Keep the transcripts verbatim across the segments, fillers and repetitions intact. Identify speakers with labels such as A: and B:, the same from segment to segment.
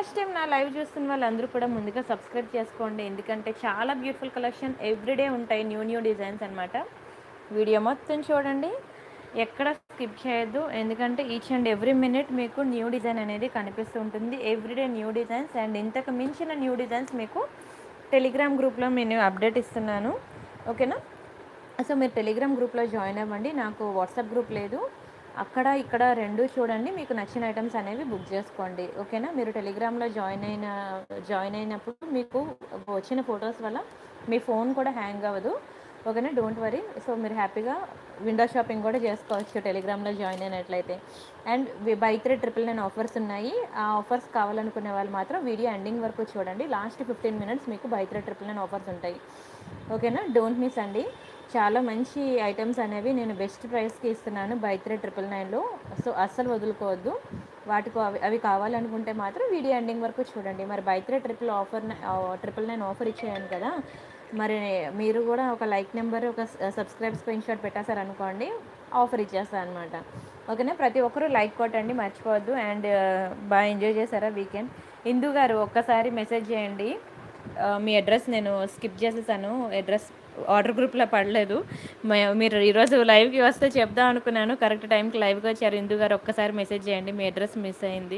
A: First time నా live చూస్తున్న వాళ్ళందరూ కూడా ముందుగా సబ్స్క్రైబ్ చేసుకోండి. ఎందుకంటే చాలా బ్యూటిఫుల్ కలెక్షన్ ఎవ్రీడే ఉంటాయి. న్యూ న్యూ డిజైన్స్ అనమాట. వీడియో మొత్తం చూడండి, ఎక్కడ స్కిప్ చేయొద్దు. ఎందుకంటే ఈచ్ అండ్ ఎవ్రీ మినిట్ మీకు న్యూ డిజైన్ అనేది కనిపిస్తూ ఉంటుంది. ఎవ్రీడే న్యూ డిజైన్స్ అండ్ ఇంతకు మించిన న్యూ డిజైన్స్ మీకు టెలిగ్రామ్ గ్రూప్లో నేను అప్డేట్ ఇస్తున్నాను. ఓకేనా? సో మీరు టెలిగ్రామ్ గ్రూప్లో జాయిన్ అవ్వండి. నాకు వాట్సాప్ గ్రూప్ లేదు. అక్కడ ఇక్కడ రెండు చూడండి, మీకు నచ్చిన ఐటమ్స్ అనేవి బుక్ చేసుకోండి. ఓకేనా? మీరు టెలిగ్రామ్లో జాయిన్ అయిన జాయిన్ అయినప్పుడు మీకు వచ్చిన ఫొటోస్ వల్ల మీ ఫోన్ కూడా హ్యాంగ్ అవ్వదు. ఓకేనా? Don't worry. సో మీరు హ్యాపీగా విండో షాపింగ్ కూడా చేసుకోవచ్చు టెలిగ్రామ్లో జాయిన్ అయినట్లయితే. And buy three triple nine offers ఉన్నాయి. ఆ ఆఫర్స్ కావాలనుకునే వాళ్ళు మాత్రం వీడియో ఎండింగ్ వరకు చూడండి. లాస్ట్ ఫిఫ్టీన్ మినిట్స్ మీకు buy three triple nine offers ఉంటాయి. ఓకేనా? డోంట్ మిస్ అండి. చాలా మంచి ఐటమ్స్ అనేవి నేను బెస్ట్ ప్రైస్కి ఇస్తున్నాను బై త్రీ ట్రిపుల్ నైన్లో. సో అస్సలు వదులుకోవద్దు. వాటికి అవి అవి కావాలనుకుంటే మాత్రం వీడియో ఎండింగ్ వరకు చూడండి. మరి buy three triple offer triple nine offer ఇచ్చేయండి కదా, మరి మీరు కూడా ఒక లైక్ నెంబర్, ఒక సబ్స్క్రైబ్ స్క్రీన్ షాట్ పెట్టేశారనుకోండి, ఆఫర్ ఇచ్చేస్తాను అనమాట. ఓకేనా? ప్రతి ఒక్కరూ లైక్ కొట్టండి, మర్చిపోవద్దు. అండ్ బాగా ఎంజాయ్ చేశారా వీకెండ్? ఇందు గారు ఒక్కసారి మెసేజ్ చేయండి. మీ అడ్రస్ నేను స్కిప్ చేసేసాను. అడ్రస్ ఆర్డర్ గ్రూప్లో పడలేదు. మీరు ఈరోజు లైవ్కి వస్తే చెప్దాం అనుకున్నాను, కరెక్ట్ టైంకి లైవ్కి వచ్చారు. ఇందు గారు ఒక్కసారి మెసేజ్ చేయండి, మీ అడ్రస్ మిస్ అయింది.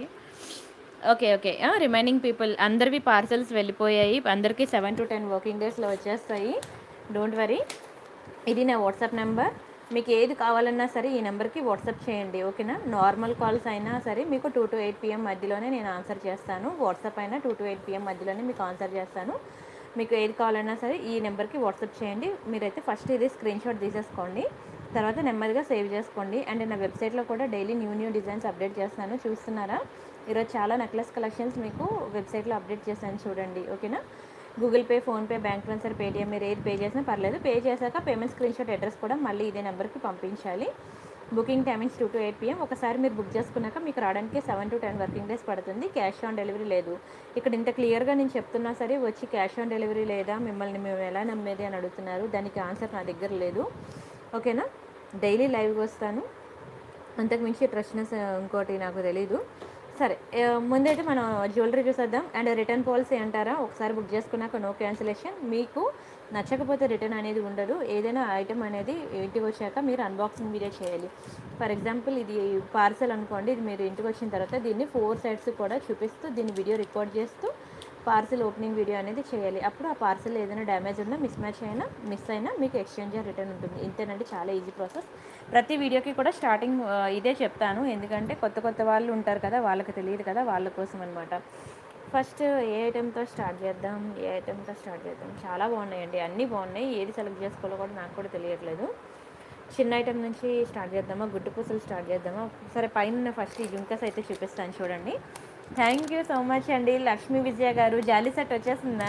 A: ఓకే ఓకే రిమైనింగ్ పీపుల్ అందరివి పార్సల్స్ వెళ్ళిపోయాయి. అందరికీ సెవెన్ టు టెన్ వర్కింగ్ డేస్లో వచ్చేస్తాయి. Don't worry. ఇది నా వాట్సాప్ నెంబర్. మీకు ఏది కావాలన్నా సరే ఈ నెంబర్కి వాట్సాప్ చేయండి. ఓకేనా? నార్మల్ కాల్స్ అయినా సరే మీకు టూ టు ఎయిట్ పిఎం మధ్యలోనే నేను ఆన్సర్ చేస్తాను. వాట్సాప్ అయినా టూ టు ఎయిట్ పిఎం మధ్యలోనే మీకు ఆన్సర్ చేస్తాను. మీకు ఏది కావాలన్నా సరే ఈ నెంబర్కి వాట్సాప్ చేయండి. మీరైతే ఫస్ట్ ఇది స్క్రీన్ షాట్ తీసేసుకోండి, తర్వాత నెమ్మదిగా సేవ్ చేసుకోండి. అండ్ నా వెబ్సైట్లో కూడా daily new new designs update చేస్తున్నాను. చూస్తున్నారా? ఈరోజు చాలా నెక్లెస్ కలెక్షన్స్ మీకు వెబ్సైట్లో అప్డేట్ చేశాను, చూడండి. ఓకేనా? Google pay, PhonePe, bank transfer, Paytm మీరు ఏది పే చేసినా పర్లేదు. పే చేశాక పేమెంట్ స్క్రీన్ షాట్ అడ్రస్ కూడా మళ్ళీ ఇదే నెంబర్కి పంపించాలి. Booking timings two to eight PM. ఒకసారి మీరు బుక్ చేసుకున్నాక మీకు రావడానికి seven to ten working days పడుతుంది. క్యాష్ ఆన్ డెలివరీ లేదు. ఇక్కడ ఇంత క్లియర్గా నేను చెప్తున్నా సరే వచ్చి క్యాష్ ఆన్ డెలివరీ లేదా, మిమ్మల్ని మేము ఎలా నమ్మేది అని అడుగుతున్నారు. దానికి ఆన్సర్ నా దగ్గర లేదు. ఓకేనా? డైలీ లైవ్కి వస్తాను, అంతకుమించి ట్రస్ట్నెస్ ఇంకోటి నాకు తెలీదు. సరే, ముందైతే మనం జ్యువెలరీ చూసేద్దాం. అండ్ రిటర్న్ పాలసీ అంటారా, ఒకసారి బుక్ చేసుకున్నాక నో క్యాన్సిలేషన్. మీకు నచ్చకపోతే రిటర్న్ అనేది ఉండదు. ఏదైనా ఐటమ్ అనేది ఇంటికి వచ్చాక మీరు అన్బాక్సింగ్ వీడియో చేయాలి. ఫర్ ఎగ్జాంపుల్ ఇది పార్సల్ అనుకోండి, ఇది మీరు ఇంటికి వచ్చిన తర్వాత దీన్ని ఫోర్ సైడ్స్ కూడా చూపిస్తూ దీన్ని వీడియో రికార్డ్ చేస్తూ పార్సల్ ఓపెనింగ్ వీడియో అనేది చేయాలి. అప్పుడు ఆ పార్సల్ ఏదైనా డ్యామేజ్ ఉన్నా, మిస్ మ్యాచ్ అయినా, మిస్ అయినా మీకు ఎక్స్చేంజ్ రిటర్న్ ఉంటుంది. ఇంతేనండి, చాలా ఈజీ ప్రాసెస్. ప్రతి వీడియోకి కూడా స్టార్టింగ్ ఇదే చెప్తాను, ఎందుకంటే కొత్త కొత్త వాళ్ళు ఉంటారు కదా, వాళ్ళకి తెలియదు కదా, వాళ్ళ కోసం అనమాట. ఫస్ట్ ఏ ఐటెంతో స్టార్ట్ చేద్దాం ఏ ఐటెంతో స్టార్ట్ చేద్దాం చాలా బాగున్నాయండి, అన్నీ బాగున్నాయి. ఏది సెలెక్ట్ చేసుకోవాలో కూడా నాకు కూడా తెలియట్లేదు. చిన్న ఐటెం నుంచి స్టార్ట్ చేద్దామా, గుడ్డు పూసలు స్టార్ట్ చేద్దామా? సరే, పైన ఫస్ట్ ఈ జుంకస్ అయితే చూపిస్తాను, చూడండి. థ్యాంక్ యూ సో మచ్ అండి లక్ష్మీ విజయ గారు. జాలీ సెట్ వచ్చేసిందా?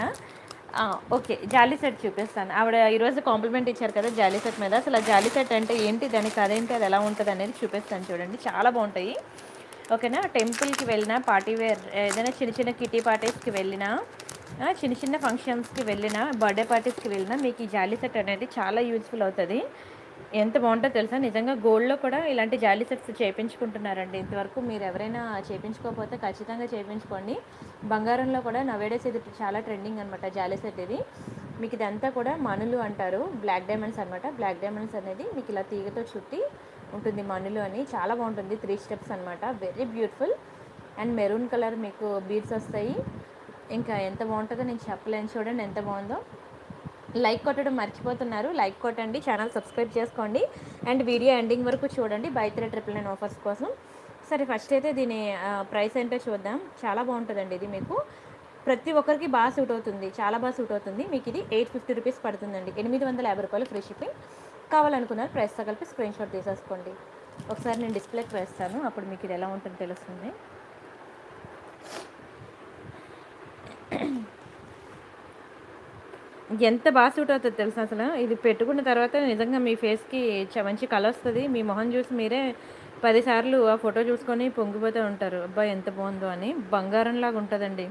A: ఓకే, జాలీ సెట్ చూపిస్తాను. ఆవిడ ఈరోజు కాంప్లిమెంట్ ఇచ్చారు కదా జాలీ సెట్ మీద. అసలు ఆ జాలీ సెట్ అంటే ఏంటి, దానికి అదేంటి, అది ఎలా ఉంటుంది అనేది చూపిస్తాను, చూడండి. చాలా బాగుంటాయి. ఓకేనా? టెంపుల్కి వెళ్ళినా, పార్టీ వేర్ ఏదైనా చిన్న చిన్న కిటీ పార్టీస్కి వెళ్ళినా, చిన్న చిన్న ఫంక్షన్స్కి వెళ్ళినా, బర్త్డే పార్టీస్కి వెళ్ళినా మీకు ఈ జాలీ సెట్ అనేది చాలా యూజ్ఫుల్ అవుతుంది. ఎంత బాగుంటుందో తెలుసా? నిజంగా గోల్డ్లో కూడా ఇలాంటి జాలీ సెట్స్ చేయించుకుంటున్నారండి. ఇంతవరకు మీరు ఎవరైనా చేయించుకోకపోతే ఖచ్చితంగా చేయించుకోండి. బంగారంలో కూడా నవేడేస్ ఇది చాలా ట్రెండింగ్ అనమాట, జాలీ సెట్ ఇది. మీకు ఇదంతా కూడా మనులు అంటారు, బ్లాక్ డైమండ్స్ అనమాట. బ్లాక్ డైమండ్స్ అనేది మీకు ఇలా తీగతో చుట్టి ఉంటుంది, మనులు అని. చాలా బాగుంటుంది, త్రీ స్టెప్స్ అనమాట, very beautiful. And maroon colour మీకు బీడ్స్ వస్తాయి. ఇంకా ఎంత బాగుంటుందో నేను చెప్పలేను, చూడండి ఎంత బాగుందో. లైక్ కొట్టడం మర్చిపోతున్నారు, లైక్ కొట్టండి, ఛానల్ సబ్స్క్రైబ్ చేసుకోండి. అండ్ వీడియో ఎండింగ్ వరకు చూడండి buy three triple nine offers కోసం. సరే, ఫస్ట్ అయితే దీని ప్రైస్ ఏంటో చూద్దాం. చాలా బాగుంటుందండి ఇది, మీకు ప్రతి ఒక్కరికి బాగా సూట్ అవుతుంది, చాలా బాగా సూట్ అవుతుంది. మీకు ఇది ఎయిట్ ఫిఫ్టీ రూపీస్ పడుతుందండి, ఎనిమిది వందల యాభై రూపాయలు ఫ్రీ షిప్పింగ్. కావాలనుకున్నారు ప్రైస్తో కలిపి స్క్రీన్ షాట్ తీసేసుకోండి. ఒకసారి నేను డిస్ప్లేకి వేస్తాను, అప్పుడు మీకు ఇది ఎలా ఉంటుందో తెలుస్తుంది. ఎంత బాగా సూట్ అవుతుంది తెలుసా అసలు. ఇది పెట్టుకున్న తర్వాత నిజంగా మీ ఫేస్కి మంచి కలర్ వస్తుంది. మీ మొహం చూసి మీరే పదిసార్లు ఆ ఫోటో చూసుకొని పొంగిపోతూ ఉంటారు, అబ్బాయి ఎంత బాగుందో అని. బంగారంలాగా ఉంటుందండి.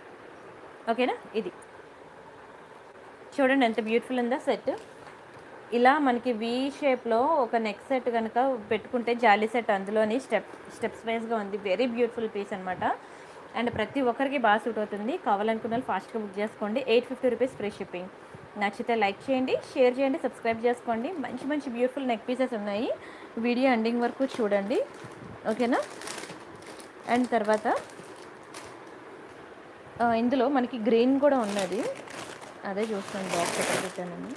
A: ఓకేనా? ఇది చూడండి ఎంత బ్యూటిఫుల్ ఉందో సెట్. ఇలా మనకి వి షేప్లో ఒక నెక్ సెట్ కనుక పెట్టుకుంటే జాలీ సెట్ అందులోని స్టెప్ స్టెప్స్ వైజ్గా ఉంది. వెరీ బ్యూటిఫుల్ పీస్ అనమాట. అండ్ ప్రతి ఒక్కరికి బాగా సూట్ అవుతుంది. కావాలనుకున్న వాళ్ళు ఫాస్ట్గా బుక్ చేసుకోండి. Eight fifty rupees free shipping. నచ్చితే లైక్ చేయండి, షేర్ చేయండి, సబ్స్క్రైబ్ చేసుకోండి. మంచి మంచి బ్యూటిఫుల్ నెక్ పీసెస్ ఉన్నాయి. వీడియో ఎండింగ్ వరకు చూడండి, ఓకేనా. అండ్ తర్వాత ఇందులో మనకి గ్రీన్ కూడా ఉన్నది, అదే చూస్తాను బాక్స్ ఎక్కడ పెట్టానని.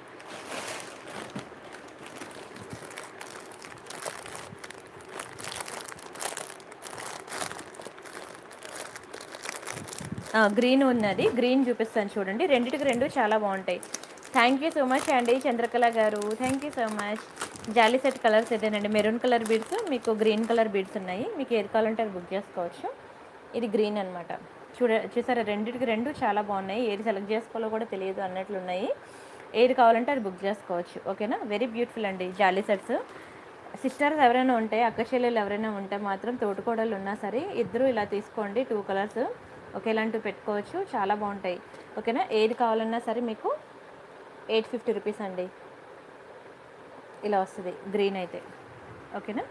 A: గ్రీన్ ఉన్నది, గ్రీన్ చూపిస్తాను చూడండి. రెండింటికి రెండు చాలా బాగుంటాయి. థ్యాంక్ యూ సో మచ్ అండి చంద్రకళ గారు, thank you so much. Jolly set colours ఇదేనండి, మెరూన్ కలర్ బీడ్స్, మీకు గ్రీన్ కలర్ బీడ్స్ ఉన్నాయి. మీకు ఏది కావాలంటే అది బుక్ చేసుకోవచ్చు. ఇది గ్రీన్ అనమాట. చూడ చూసారా, రెండింటికి రెండు చాలా బాగున్నాయి. ఏది సెలెక్ట్ చేసుకోవాలో కూడా తెలియదు అన్నట్లున్నాయి. ఏది కావాలంటే అది బుక్ చేసుకోవచ్చు, ఓకేనా. వెరీ బ్యూటిఫుల్ అండి జాలీ సెట్స్. సిస్టర్స్ ఎవరైనా ఉంటే, అక్క చెల్లెలు ఎవరైనా ఉంటే మాత్రం, తోటికోడలు ఉన్నా సరే ఇద్దరు ఇలా తీసుకోండి. టూ కలర్స్ ఒకేలాంటివి పెట్టుకోవచ్చు, చాలా బాగుంటాయి, ఓకేనా. ఏది కావాలన్నా సరే మీకు ఎయిట్ ఫిఫ్టీ రూపీస్ అండి ఇలా వస్తుంది గ్రీన్ అయితే, ఓకేనా.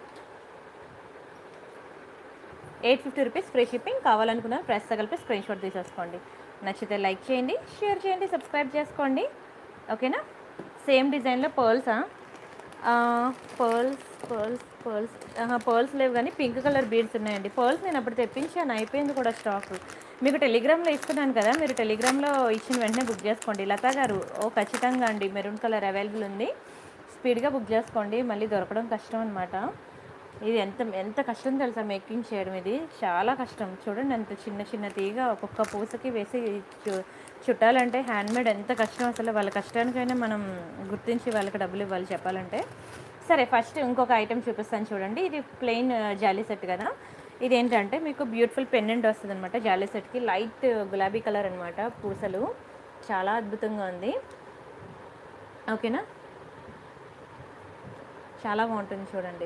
A: Eight fifty rupees free shipping. కావాలనుకున్న ప్రైస్ కలిపి స్క్రీన్ షాట్ తీసేసుకోండి. నచ్చితే లైక్ చేయండి, షేర్ చేయండి, సబ్స్క్రైబ్ చేసుకోండి, ఓకేనా. సేమ్ డిజైన్లో పర్ల్సా, పర్ల్స్ పర్ల్స్ పర్ల్స్ పర్ల్స్ లేవు కానీ పింక్ కలర్ బీడ్స్ ఉన్నాయండి. పర్ల్స్ నేను అప్పుడు తెప్పించాను, అయిపోయింది కూడా స్టాక్. మీకు టెలిగ్రామ్లో ఇస్తున్నాను కదా, మీరు టెలిగ్రామ్లో ఇచ్చిన వెంటనే బుక్ చేసుకోండి. లతా గారు, ఓ ఖచ్చితంగా అండి, మెరూన్ కలర్ అవైలబుల్ ఉంది. స్పీడ్గా బుక్ చేసుకోండి, మళ్ళీ దొరకడం కష్టం అనమాట. ఇది ఎంత ఎంత కష్టం తెలుసా మేకింగ్ చేయడం, ఇది చాలా కష్టం. చూడండి ఎంత చిన్న చిన్న తీగ ఒక్కొక్క పూసకి వేసి చుట్టాలంటే హ్యాండ్మేడ్ ఎంత కష్టం అసలు. వాళ్ళ కష్టానికైనా మనం గుర్తించి వాళ్ళకి డబ్బులు ఇవ్వాలి చెప్పాలంటే. సరే, ఫస్ట్ ఇంకొక ఐటెం చూపిస్తాను చూడండి. ఇది ప్లెయిన్ జాలీ సెట్ కదా. ఇది ఏంటంటే మీకు బ్యూటిఫుల్ పెండెంట్ వస్తుంది అనమాట జాలీ సెట్కి. లైట్ గులాబీ కలర్ అనమాట పూసలు, చాలా అద్భుతంగా ఉంది, ఓకేనా. చాలా బాగుంటుంది చూడండి.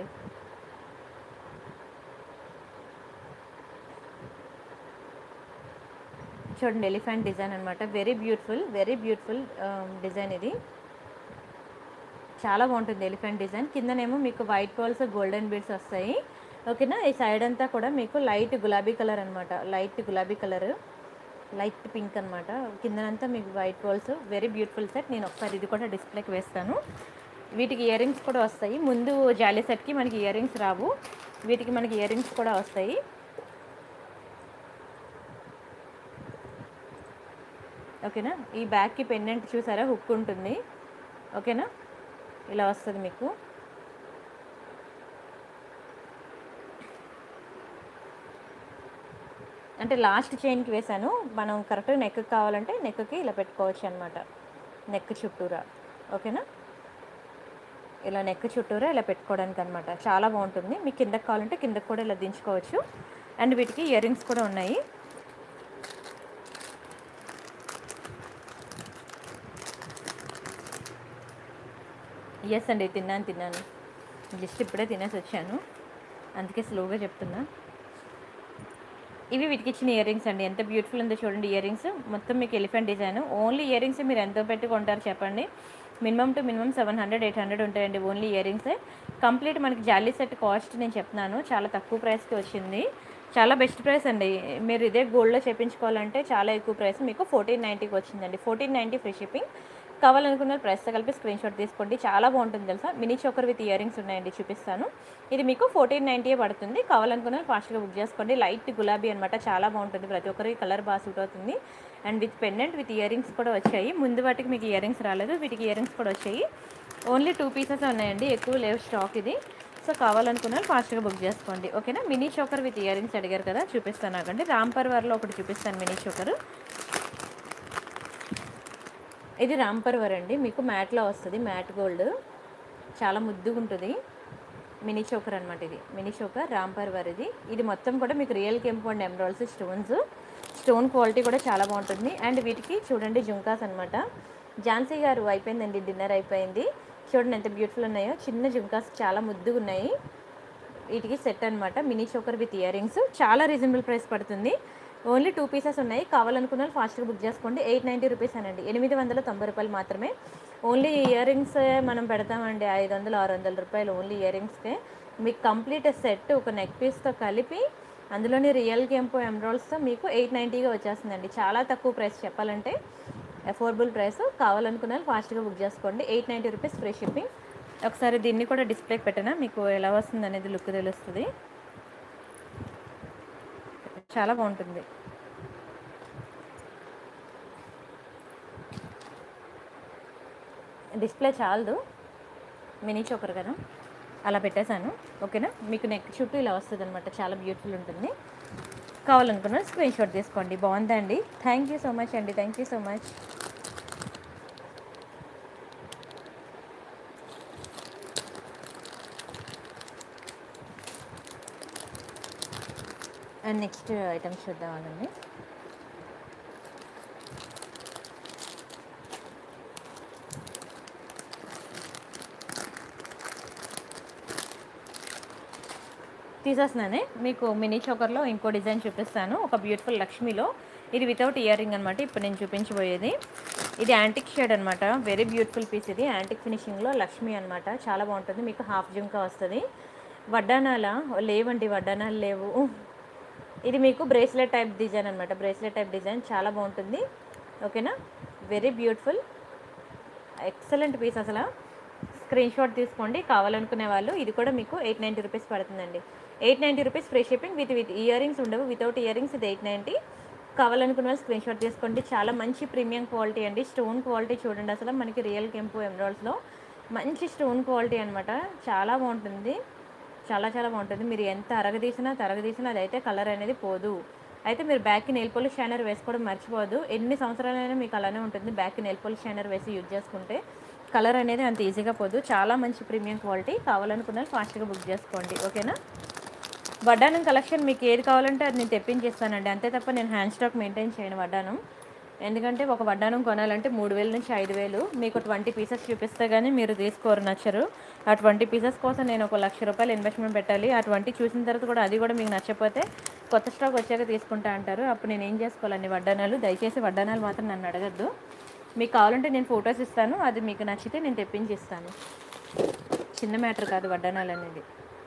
A: చూడండి ఎలిఫెంట్ డిజైన్ అనమాట. Very beautiful, very beautiful design ఇది, చాలా బాగుంటుంది ఎలిఫెంట్ డిజైన్. కిందనేమో మీకు వైట్ పర్ల్స్ గోల్డెన్ బీడ్స్ వస్తాయి, ఓకేనా. ఈ సైడ్ అంతా కూడా మీకు లైట్ గులాబీ కలర్ అనమాట, లైట్ గులాబీ కలర్, లైట్ పింక్ అనమాట. కిందనంతా మీకు white pearls. Very beautiful set. నేను ఒకసారి ఇది కూడా డిస్ప్లేకి వేస్తాను. వీటికి ఇయర్ రింగ్స్ కూడా వస్తాయి. ముందు జాలీ సెట్కి మనకి ఇయర్ రింగ్స్ రావు, వీటికి మనకి ఇయర్ రింగ్స్ కూడా వస్తాయి, ఓకేనా. ఈ బ్యాక్కి పెండెంట్ చూసారా, హుక్ ఉంటుంది, ఓకేనా. ఇలా వస్తుంది మీకు. అంటే లాస్ట్ చైన్కి వేసాను, మనం కరెక్ట్గా నెక్ కావాలంటే నెక్కి ఇలా పెట్టుకోవచ్చు అనమాట, నెక్ చుట్టూరా, ఓకేనా. ఇలా నెక్ చుట్టూరా ఇలా పెట్టుకోవడానికి అనమాట, చాలా బాగుంటుంది. మీకు కిందకి కావాలంటే కిందకి కూడా ఇలా దించుకోవచ్చు. అండ్ వీటికి ఇయర్ రింగ్స్ కూడా ఉన్నాయి. ఎస్ అండి, తిన్నాను తిన్నాను జస్ట్ ఇప్పుడే తినేసి వచ్చాను, అందుకే స్లోగా చెప్తున్నా. ఇవి వీటికి ఇచ్చిన ఇయర్ రింగ్స్ అండి. ఎంత బ్యూటిఫుల్ ఉందో చూడండి ఇయర్ రింగ్స్. మొత్తం మీకు elephant design. Only earrings మీరు ఎంతో పెట్టి కొంటారు చెప్పండి? Minimum to minimum seven hundred eight hundred ఉంటాయండి ఓన్లీ ఇయర్ రింగ్సే. కంప్లీట్ మనకి జాలీ సెట్ కాస్ట్ నేను చెప్తున్నాను, చాలా తక్కువ ప్రైస్కి వచ్చింది, చాలా బెస్ట్ ప్రైస్ అండి. మీరు ఇదే గోల్డ్లో చేయించుకోవాలంటే చాలా ఎక్కువ ప్రైస్, మీకు ఫోర్టీన్ నైంటీకి వచ్చిందండి. Fourteen ninety free shipping. కావాలనుకున్న ప్రైస్తో కలిపి స్క్రీన్ షాట్ తీసుకోండి, చాలా బాగుంటుంది తెలుసా. Mini choker with ear rings ఉన్నాయండి, చూపిస్తాను. ఇది మీకు ఫోర్టీన్ నైంటీయే పడుతుంది. కావాలనుకున్న ఫాస్ట్గా బుక్ చేసుకోండి. లైట్ గులాబీ అనమాట, చాలా బాగుంటుంది, ప్రతి ఒక్కరికి కలర్ బాగా సూట్ అవుతుంది. And with pendant with ear rings కూడా వచ్చాయి. ముందు వాటికి మీకు ఇయర్ రింగ్స్ రాలేదు, వీటికి ఇయర్ రింగ్స్ కూడా వచ్చాయి. ఓన్లీ టూ పీసెస్ ఉన్నాయండి, ఎక్కువ లేవు స్టాక్ ఇది. సో కావాలనుకున్న ఫాస్ట్గా బుక్ చేసుకోండి, ఓకేనా. Mini choker with year rings అడిగారు కదా, చూపిస్తాను నాకండి. రాంపర్ వర్లో ఒకటి చూపిస్తాను మినీ చోకర్. ఇది రాంపర్ వర్ అండి, మీకు మ్యాట్లో వస్తుంది, మ్యాట్ గోల్డ్, చాలా ముద్దుగా ఉంటుంది. మినీ చోకర్ అనమాట ఇది, మినీ చోకర్ రాంపర్ వర్ ఇది. ఇది మొత్తం కూడా మీకు రియల్ కెంపు and emeralds stones, stone quality కూడా చాలా బాగుంటుంది. అండ్ వీటికి చూడండి జుంకాస్ అనమాట. ఝాన్సీ గారు అయిపోయిందండి, డిన్నర్ అయిపోయింది. చూడండి ఎంత బ్యూటిఫుల్ ఉన్నాయో, చిన్న జుంకాస్ చాలా ముద్దుగా ఉన్నాయి. వీటికి సెట్ అనమాట, mini choker with ear rings, చాలా రీజనబుల్ ప్రైస్ పడుతుంది. ఓన్లీ టూ పీసెస్ ఉన్నాయి, కావాలనుకున్న ఫాస్ట్గా బుక్ చేసుకోండి. ఎయిట్ నైంటీ రూపీస్ అనండి, ఎనిమిది వందల తొంభై రూపాయలు మాత్రమే. ఓన్లీ ఇయర్ రింగ్స్ మనం పెడతామండి ఐదు వందలు ఆరు వందల రూపాయలు ఓన్లీ ఇయర్ రింగ్స్కే. మీకు కంప్లీట్ సెట్ ఒక నెక్ పీస్తో కలిపి అందులోని రియల్ కెంపు ఎమరాల్డ్స్తో మీకు ఎయిట్ నైంటీగా వచ్చేస్తుందండి. చాలా తక్కువ ప్రైస్ చెప్పాలంటే, అఫోర్డబుల్ ప్రైస్. కావాలనుకున్న వాళ్ళు ఫాస్ట్గా బుక్ చేసుకోండి. Eight ninety rupees free shipping. ఒకసారి దీన్ని కూడా డిస్ప్లేకి పెట్టినా మీకు ఎలా వస్తుంది అనేది లుక్ తెలుస్తుంది. చాలా బాగుంటుంది. డిస్ప్లే చాలదు, మినీ చోకర్ కదా అలా పెట్టేశాను. ఓకేనా, మీకు నెక్ చుట్టూ ఇలా వస్తుంది అనమాట. చాలా బ్యూటిఫుల్ ఉంటుంది. కావాలనుకున్న స్క్రీన్ షాట్ తీసుకోండి. బాగుందండి. థ్యాంక్ యూ సో మచ్ అండి. Thank you so much. And next items చూద్దామండి. తీసేస్తున్నానే మీకు మినీ చోకర్లో ఇంకో డిజైన్ చూపిస్తాను. ఒక బ్యూటిఫుల్ లక్ష్మిలో, ఇది వితౌట్ ఇయర్ రింగ్ అనమాట. ఇప్పుడు నేను చూపించబోయేది ఇది యాంటిక్ షేడ్ అనమాట. వెరీ బ్యూటిఫుల్ పీస్ ఇది. యాంటిక్ ఫినిషింగ్లో లక్ష్మి అనమాట. చాలా బాగుంటుంది. మీకు హాఫ్ జుంకా వస్తుంది. వడ్డానాల లేవండి, వడ్డానాలు లేవు. ఇది మీకు బ్రేస్లెట్ టైప్ డిజైన్ అనమాట. బ్రేస్లెట్ టైప్ డిజైన్ చాలా బాగుంటుంది. ఓకేనా, వెరీ బ్యూటిఫుల్, ఎక్సలెంట్ పీస్. అసలు స్క్రీన్ షాట్ తీసుకోండి కావాలనుకునే వాళ్ళు. ఇది కూడా మీకు ఎయిట్ నైంటీ రూపీస్ పడుతుందండి. Eight ninety rupees free shipping. With with year rings ఉండవు, వితౌట్ ఇయర్ రింగ్స్ ఇది ఎయిట్ నైంటీ. కావాలనుకున్న వాళ్ళు స్క్రీన్ షాట్ తీసుకోండి. చాలా మంచి ప్రీమియం క్వాలిటీ అండి. స్టోన్ క్వాలిటీ చూడండి అసలు మనకి రియల్ కెంపు ఎమరాల్డ్స్లో మంచి స్టోన్ క్వాలిటీ అనమాట. చాలా బాగుంటుంది, చాలా చాలా బాగుంటుంది. మీరు ఎంత అరగదీసినా తరగదీసినా అదైతే కలర్ అనేది పోదు. అయితే మీరు బ్యాక్కి నెయిల్ పాలిష్ షైనర్ వేసుకోవడం మర్చిపోదు. ఎన్ని సంవత్సరాలైనా మీకు అలానే ఉంటుంది. బ్యాక్కి నెయిల్ పాలిష్ షైనర్ వేసి యూజ్ చేసుకుంటే కలర్ అనేది అంత ఈజీగా పోదు. చాలా మంచి ప్రీమియం క్వాలిటీ. కావాలనుకున్న ఫాస్ట్గా బుక్ చేసుకోండి. ఓకేనా, వడ్డానం కలెక్షన్ మీకు ఏది కావాలంటే అది నేను తెప్పించేస్తానండి. అంతే తప్ప నేను హ్యాండ్ స్టాక్ మెయింటైన్ చేయను వడ్డానం. ఎందుకంటే ఒక వడ్డానం కొనాలంటే మూడు వేల నుంచి ఐదు వేలు మీకు ట్వంటీ పీసెస్ చూపిస్తే కానీ మీరు తీసుకోరు, నచ్చరు. ఆ ట్వంటీ పీసెస్ కోసం నేను ఒక లక్ష రూపాయలు ఇన్వెస్ట్మెంట్ పెట్టాలి. ఆ ట్వంటీ చూసిన తర్వాత కూడా అది కూడా మీకు నచ్చకపోతే కొత్త స్టాక్ వచ్చాక తీసుకుంటా అంటారు. అప్పుడు నేను ఏం చేసుకోవాలండి వడ్డానాలు. దయచేసి వడ్డానాలు మాత్రం నన్ను అడగద్దు. మీకు కావాలంటే నేను ఫొటోస్ ఇస్తాను, అది మీకు నచ్చితే నేను తెప్పించి ఇస్తాను. చిన్న మ్యాటర్ కాదు వడ్డానాలు అనేది.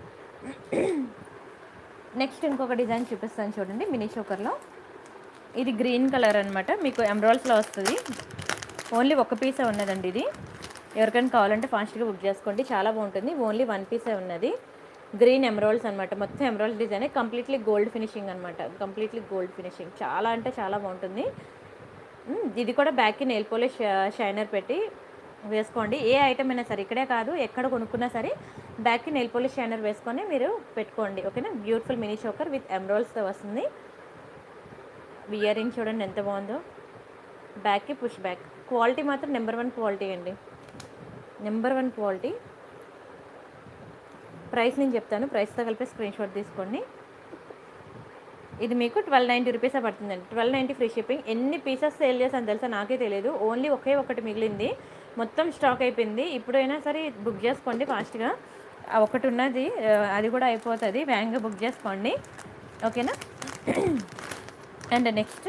A: నెక్స్ట్ ఇంకొక డిజైన్ చూపిస్తాను చూడండి. మినీ చోకర్లో ఇది గ్రీన్ కలర్ అనమాట. మీకు ఎమరాల్డ్స్లో వస్తుంది. ఓన్లీ ఒక పీసే ఉన్నదండి ఇది. ఎవరికైనా కావాలంటే ఫాస్ట్గా బుక్ చేసుకోండి. చాలా బాగుంటుంది. ఓన్లీ వన్ పీసే ఉన్నది. గ్రీన్ ఎమరాల్డ్స్ అనమాట. మొత్తం emeralds design, completely gold finishing అనమాట. కంప్లీట్లీ గోల్డ్ ఫినిషింగ్ చాలా అంటే చాలా బాగుంటుంది. ఇది కూడా బ్యాక్కి నెయిల్ పాలిష్ షైనర్ పెట్టి వేసుకోండి. ఏ ఐటమ్ అయినా సరే, ఇక్కడే కాదు ఎక్కడ కొనుక్కున్నా సరే బ్యాక్కి నెయిల్ పాలిష్ షైనర్ వేసుకొని మీరు పెట్టుకోండి. ఓకేనా, బ్యూటిఫుల్ మినీ చోకర్ విత్ ఎమరాల్డ్స్తో వస్తుంది. ఇయర్ రింగ్ చూడండి ఎంత బాగుందో. బ్యాక్కి పుష్ బ్యాక్. క్వాలిటీ మాత్రం నెంబర్ వన్ క్వాలిటీ అండి, నెంబర్ వన్ క్వాలిటీ. ప్రైస్ నేను చెప్తాను, ప్రైస్తో కలిపి స్క్రీన్ షాట్ తీసుకోండి. ఇది మీకు ట్వెల్వ్ నైంటీ రూపీసే పడుతుందండి. Twelve ninety free shipping. ఎన్ని పీసెస్ సేల్ చేసాను తెలుసా, నాకే తెలియదు. ఓన్లీ ఒకే ఒకటి మిగిలింది, మొత్తం స్టాక్ అయిపోయింది. ఇప్పుడైనా సరే బుక్ చేసుకోండి ఫాస్ట్గా. ఒకటి ఉన్నది, అది కూడా అయిపోతుంది. వేగంగా బుక్ చేసుకోండి. ఓకేనా. అండ్ నెక్స్ట్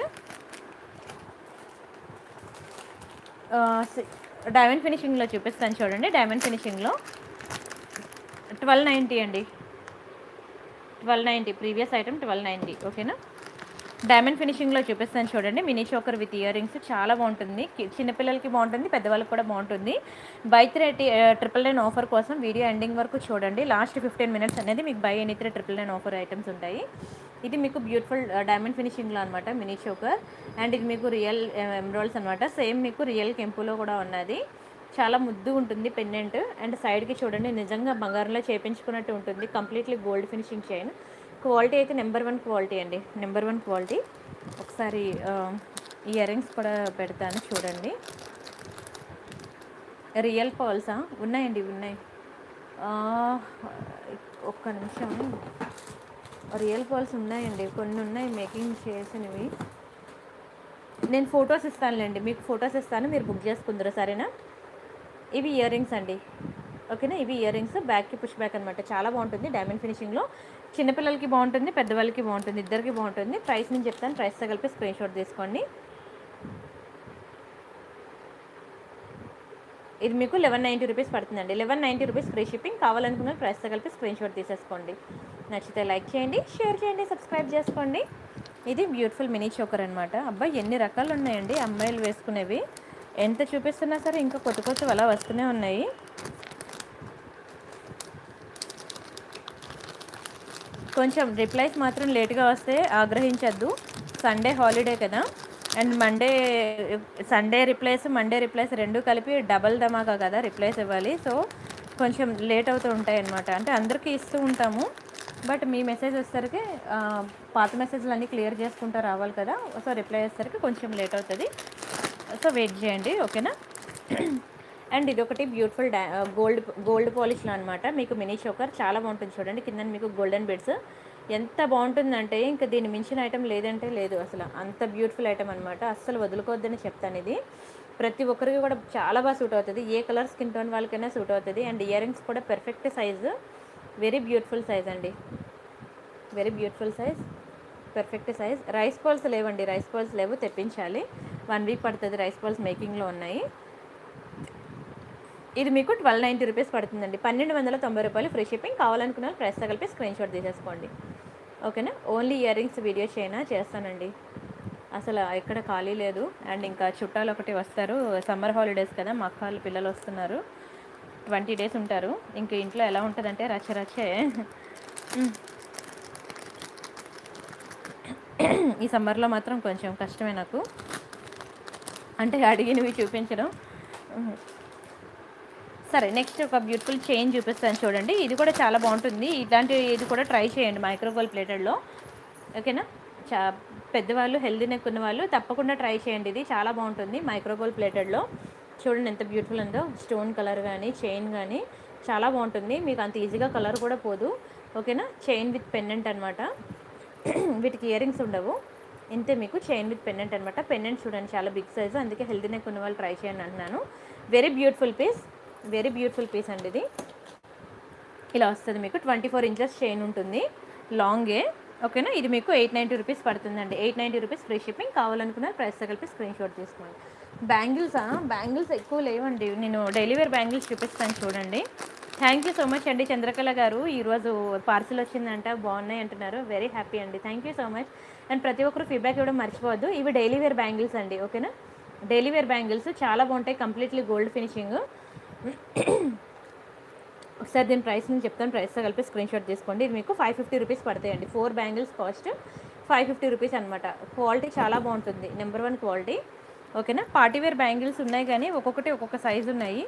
A: డైమండ్ ఫినిషింగ్లో చూపిస్తాను చూడండి. డైమండ్ ఫినిషింగ్లో ట్వెల్వ్ నైంటీ అండి. Twelve ninety previous item twelve ninety. ఓకేనా. డైమండ్ ఫినిషింగ్లో చూపిస్తాను చూడండి. Mini choker with ear rings చాలా బాగుంటుంది. చిన్నపిల్లలకి బాగుంటుంది, పెద్దవాళ్ళకి కూడా బాగుంటుంది. Buy three triple nine offer కోసం వీడియో ఎండింగ్ వరకు చూడండి. లాస్ట్ ఫిఫ్టీన్ మినిట్స్ అనేది మీకు buy any three triple nine offer items ఉంటాయి. ఇది మీకు బ్యూటిఫుల్ డైమండ్ ఫినిషింగ్లో అనమాట మినీ చోకర్. అండ్ ఇది మీకు రియల్ ఎమరాల్డ్స్ అనమాట. సేమ్ మీకు రియల్ కెంపులో కూడా ఉన్నది. చాలా ముద్దు ఉంటుంది పెండెంట్. అండ్ సైడ్కి చూడండి నిజంగా బంగారంలో చేయించుకున్నట్టు ఉంటుంది. Completely gold finishing chain. Quality అయితే నెంబర్ వన్ క్వాలిటీ అండి, నెంబర్ వన్ క్వాలిటీ. ఒకసారి ఇయర్ రింగ్స్ కూడా పెడతాను చూడండి. రియల్ పర్ల్సా ఉన్నాయండి, ఉన్నాయి. ఒక్క నిమిషం. రియల్ పర్ల్స్ ఉన్నాయండి, కొన్ని ఉన్నాయి మేకింగ్ చేసినవి. నేను ఫొటోస్ ఇస్తానులేండి, మీకు ఫొటోస్ ఇస్తాను, మీరు బుక్ చేసుకుందరు సరేనా. ఇవి ఇయర్ రింగ్స్ అండి. ఓకేనా, ఇవి ఇయర్ రింగ్స్. బ్యాక్కి పుష్ బ్యాక్ అనమాట. చాలా బాగుంటుంది డైమండ్ ఫినిషింగ్లో. చిన్నపిల్లలకి బాగుంటుంది, పెద్దవాళ్ళకి బాగుంటుంది, ఇద్దరికి బాగుంటుంది. ప్రైస్ నేను చెప్తాను, ప్రైస్తో కలిపి స్క్రీన్ షాట్ తీసుకోండి. ఇది మీకు లెవెన్ నైంటీ రూపీస్ పడుతుందండి. Eleven ninety rupees free shipping. కావాలనుకున్న ప్రైస్తో కలిపి స్క్రీన్ షాట్ తీసేసుకోండి. నచ్చితే లైక్ చేయండి, షేర్ చేయండి, సబ్స్క్రైబ్ చేసుకోండి. ఇది బ్యూటిఫుల్ మినీ చోకర్ అనమాట. అబ్బాయి ఎన్ని రకాలు ఉన్నాయండి అమ్మాయిలు వేసుకునేవి. ఎంత చూపిస్తున్నా సరే ఇంకా కొత్త కొత్తవి అలా వస్తూనే ఉన్నాయి. కొంచెం రిప్లైస్ మాత్రం లేట్గా వస్తే ఆగ్రహించద్దు. సండే హాలిడే కదా, and Monday Sunday replies Monday replies రెండు కలిపి డబల్ ధమాకా కదా రిప్లైస్ ఇవ్వాలి. సో కొంచెం లేట్ అవుతూ ఉంటాయి అన్నమాట. అంటే అందరికీ ఇస్తూ ఉంటాము, బట్ మీ మెసేజ్ వచ్చేసరికి పాత మెసేజ్లు అన్నీ క్లియర్ చేసుకుంటూ రావాలి కదా. సో రిప్లై వచ్చేసరికి కొంచెం లేట్ అవుతుంది. సో వెయిట్ చేయండి, ఓకేనా. అండ్ ఇది ఒకటి బ్యూటిఫుల్ డా గోల్డ్ గోల్డ్ పాలిష్లో అనమాట. మీకు మినీ చోకర్ చాలా బాగుంటుంది చూడండి. కింద మీకు గోల్డెన్ బిడ్స్ ఎంత బాగుంటుందంటే ఇంకా దీన్ని మించిన ఐటమ్ లేదంటే లేదు అసలు. అంత బ్యూటిఫుల్ ఐటమ్ అనమాట. అస్సలు వదులుకోవద్దని చెప్తాను. ఇది ప్రతి ఒక్కరికి కూడా చాలా బాగా సూట్ అవుతుంది. ఏ కలర్ స్కిన్ టోన్ వాళ్ళకైనా సూట్ అవుతుంది. అండ్ ఇయర్ రింగ్స్ కూడా perfect size, very beautiful size అండి, very beautiful size, perfect size. Rice balls లేవండి, రైస్ బాల్స్ లేవు, తెప్పించాలి. వన్ వీక్ పడుతుంది. రైస్ బాల్స్ మేకింగ్లో ఉన్నాయి. ఇది మీకు ట్వెల్వ్ నైంటీ రూపీస్ పడుతుందండి. పన్నెండు వందల తొంభై రూపాయలు ఫ్రీ షిప్పింగ్. కావాలనుకున్న ప్రైస్తో కలిపి స్క్రీన్ షాట్ తీసేసుకోండి, ఓకేనా. ఓన్లీ ఇయర్ రింగ్స్ వీడియో చేయనా చేస్తానండి, అసలు ఎక్కడ ఖాళీ లేదు. అండ్ ఇంకా చుట్టాలు ఒకటి వస్తారు, సమ్మర్ హాలిడేస్ కదా, మా అక్క వాళ్ళ పిల్లలు వస్తున్నారు. ట్వంటీ డేస్ ఉంటారు. ఇంక ఇంట్లో ఎలా ఉంటుందంటే రచ్చ రచ్చే. ఈ సమ్మర్లో మాత్రం కొంచెం కష్టమే నాకు, అంటే అడిగినవి చూపించడం. సరే, నెక్స్ట్ ఒక బ్యూటిఫుల్ చైన్ చూపిస్తాను చూడండి. ఇది కూడా చాలా బాగుంటుంది. ఇలాంటి ఇది కూడా ట్రై చేయండి మైక్రోగోల్డ్ ప్లేటెడ్లో, ఓకేనా. చా పెద్దవాళ్ళు హెల్దీ నెక్ ఉన్న వాళ్ళు తప్పకుండా ట్రై చేయండి. ఇది చాలా బాగుంటుంది మైక్రోగోల్డ్ ప్లేటెడ్లో. చూడండి ఎంత బ్యూటిఫుల్ ఉందో. స్టోన్ కలర్ కానీ చైన్ కానీ చాలా బాగుంటుంది. మీకు అంత ఈజీగా కలర్ కూడా పోదు, ఓకేనా. చైన్ విత్ పెండెంట్ అనమాట. వీటికి ఇయర్ రింగ్స్ ఉండవు, ఇంతే. మీకు చైన్ విత్ పెండెంట్ అనమాట. పెండెంట్ చూడండి చాలా బిగ్ సైజు, అందుకే హెల్దీ నెక్ ఉన్న వాళ్ళు ట్రై చేయండి అంటున్నాను. Very beautiful piece, very beautiful piece అండి. ఇది ఇలా వస్తుంది. మీకు ట్వంటీ ఫోర్ ఇంచెస్ చైన్ ఉంటుంది, లాంగే, ఓకేనా. ఇది మీకు ఎయిట్ నైంటీ రూపీస్ పడుతుందండి. Eight ninety rupees free shipping. కావాలనుకున్న ప్రైస్తో కలిపి స్క్రీన్ షాట్ తీసుకోండి. బ్యాంగిల్సా, బ్యాంగిల్స్ ఎక్కువ లేవండి. నేను డైలీ వేర్ బ్యాంగిల్స్ చూపిస్తాను చూడండి. థ్యాంక్ యూ సో మచ్ అండి చంద్రకళ గారు. ఈరోజు పార్సిల్ వచ్చిందంట, బాగున్నాయి అంటున్నారు. వెరీ హ్యాపీ అండి, thank you so much. And ప్రతి ఒక్కరు ఫీడ్బ్యాక్ ఇవ్వడం మర్చిపోవద్దు. ఇవి డైలీ వేర్ బ్యాంగిల్స్ అండి, ఓకేనా. డైలీ వేర్ బ్యాంగిల్స్ చాలా బాగుంటాయి, కంప్లీట్లీ గోల్డ్ ఫినిషింగ్. ఒకసారి దీని ప్రైస్ నేను చెప్తాను, ప్రైస్తో కలిపి స్క్రీన్ షాట్ తీసుకోండి. ఇది మీకు ఫైవ్ ఫిఫ్టీ రూపీస్ పడతాయండి. Four bangles cost five fifty rupees అనమాట. క్వాలిటీ చాలా బాగుంటుంది, నెంబర్ వన్ క్వాలిటీ, ఓకేనా. పార్టీవేర్ బ్యాంగిల్స్ ఉన్నాయి కానీ ఒక్కొక్కటి ఒక్కొక్క సైజు ఉన్నాయి.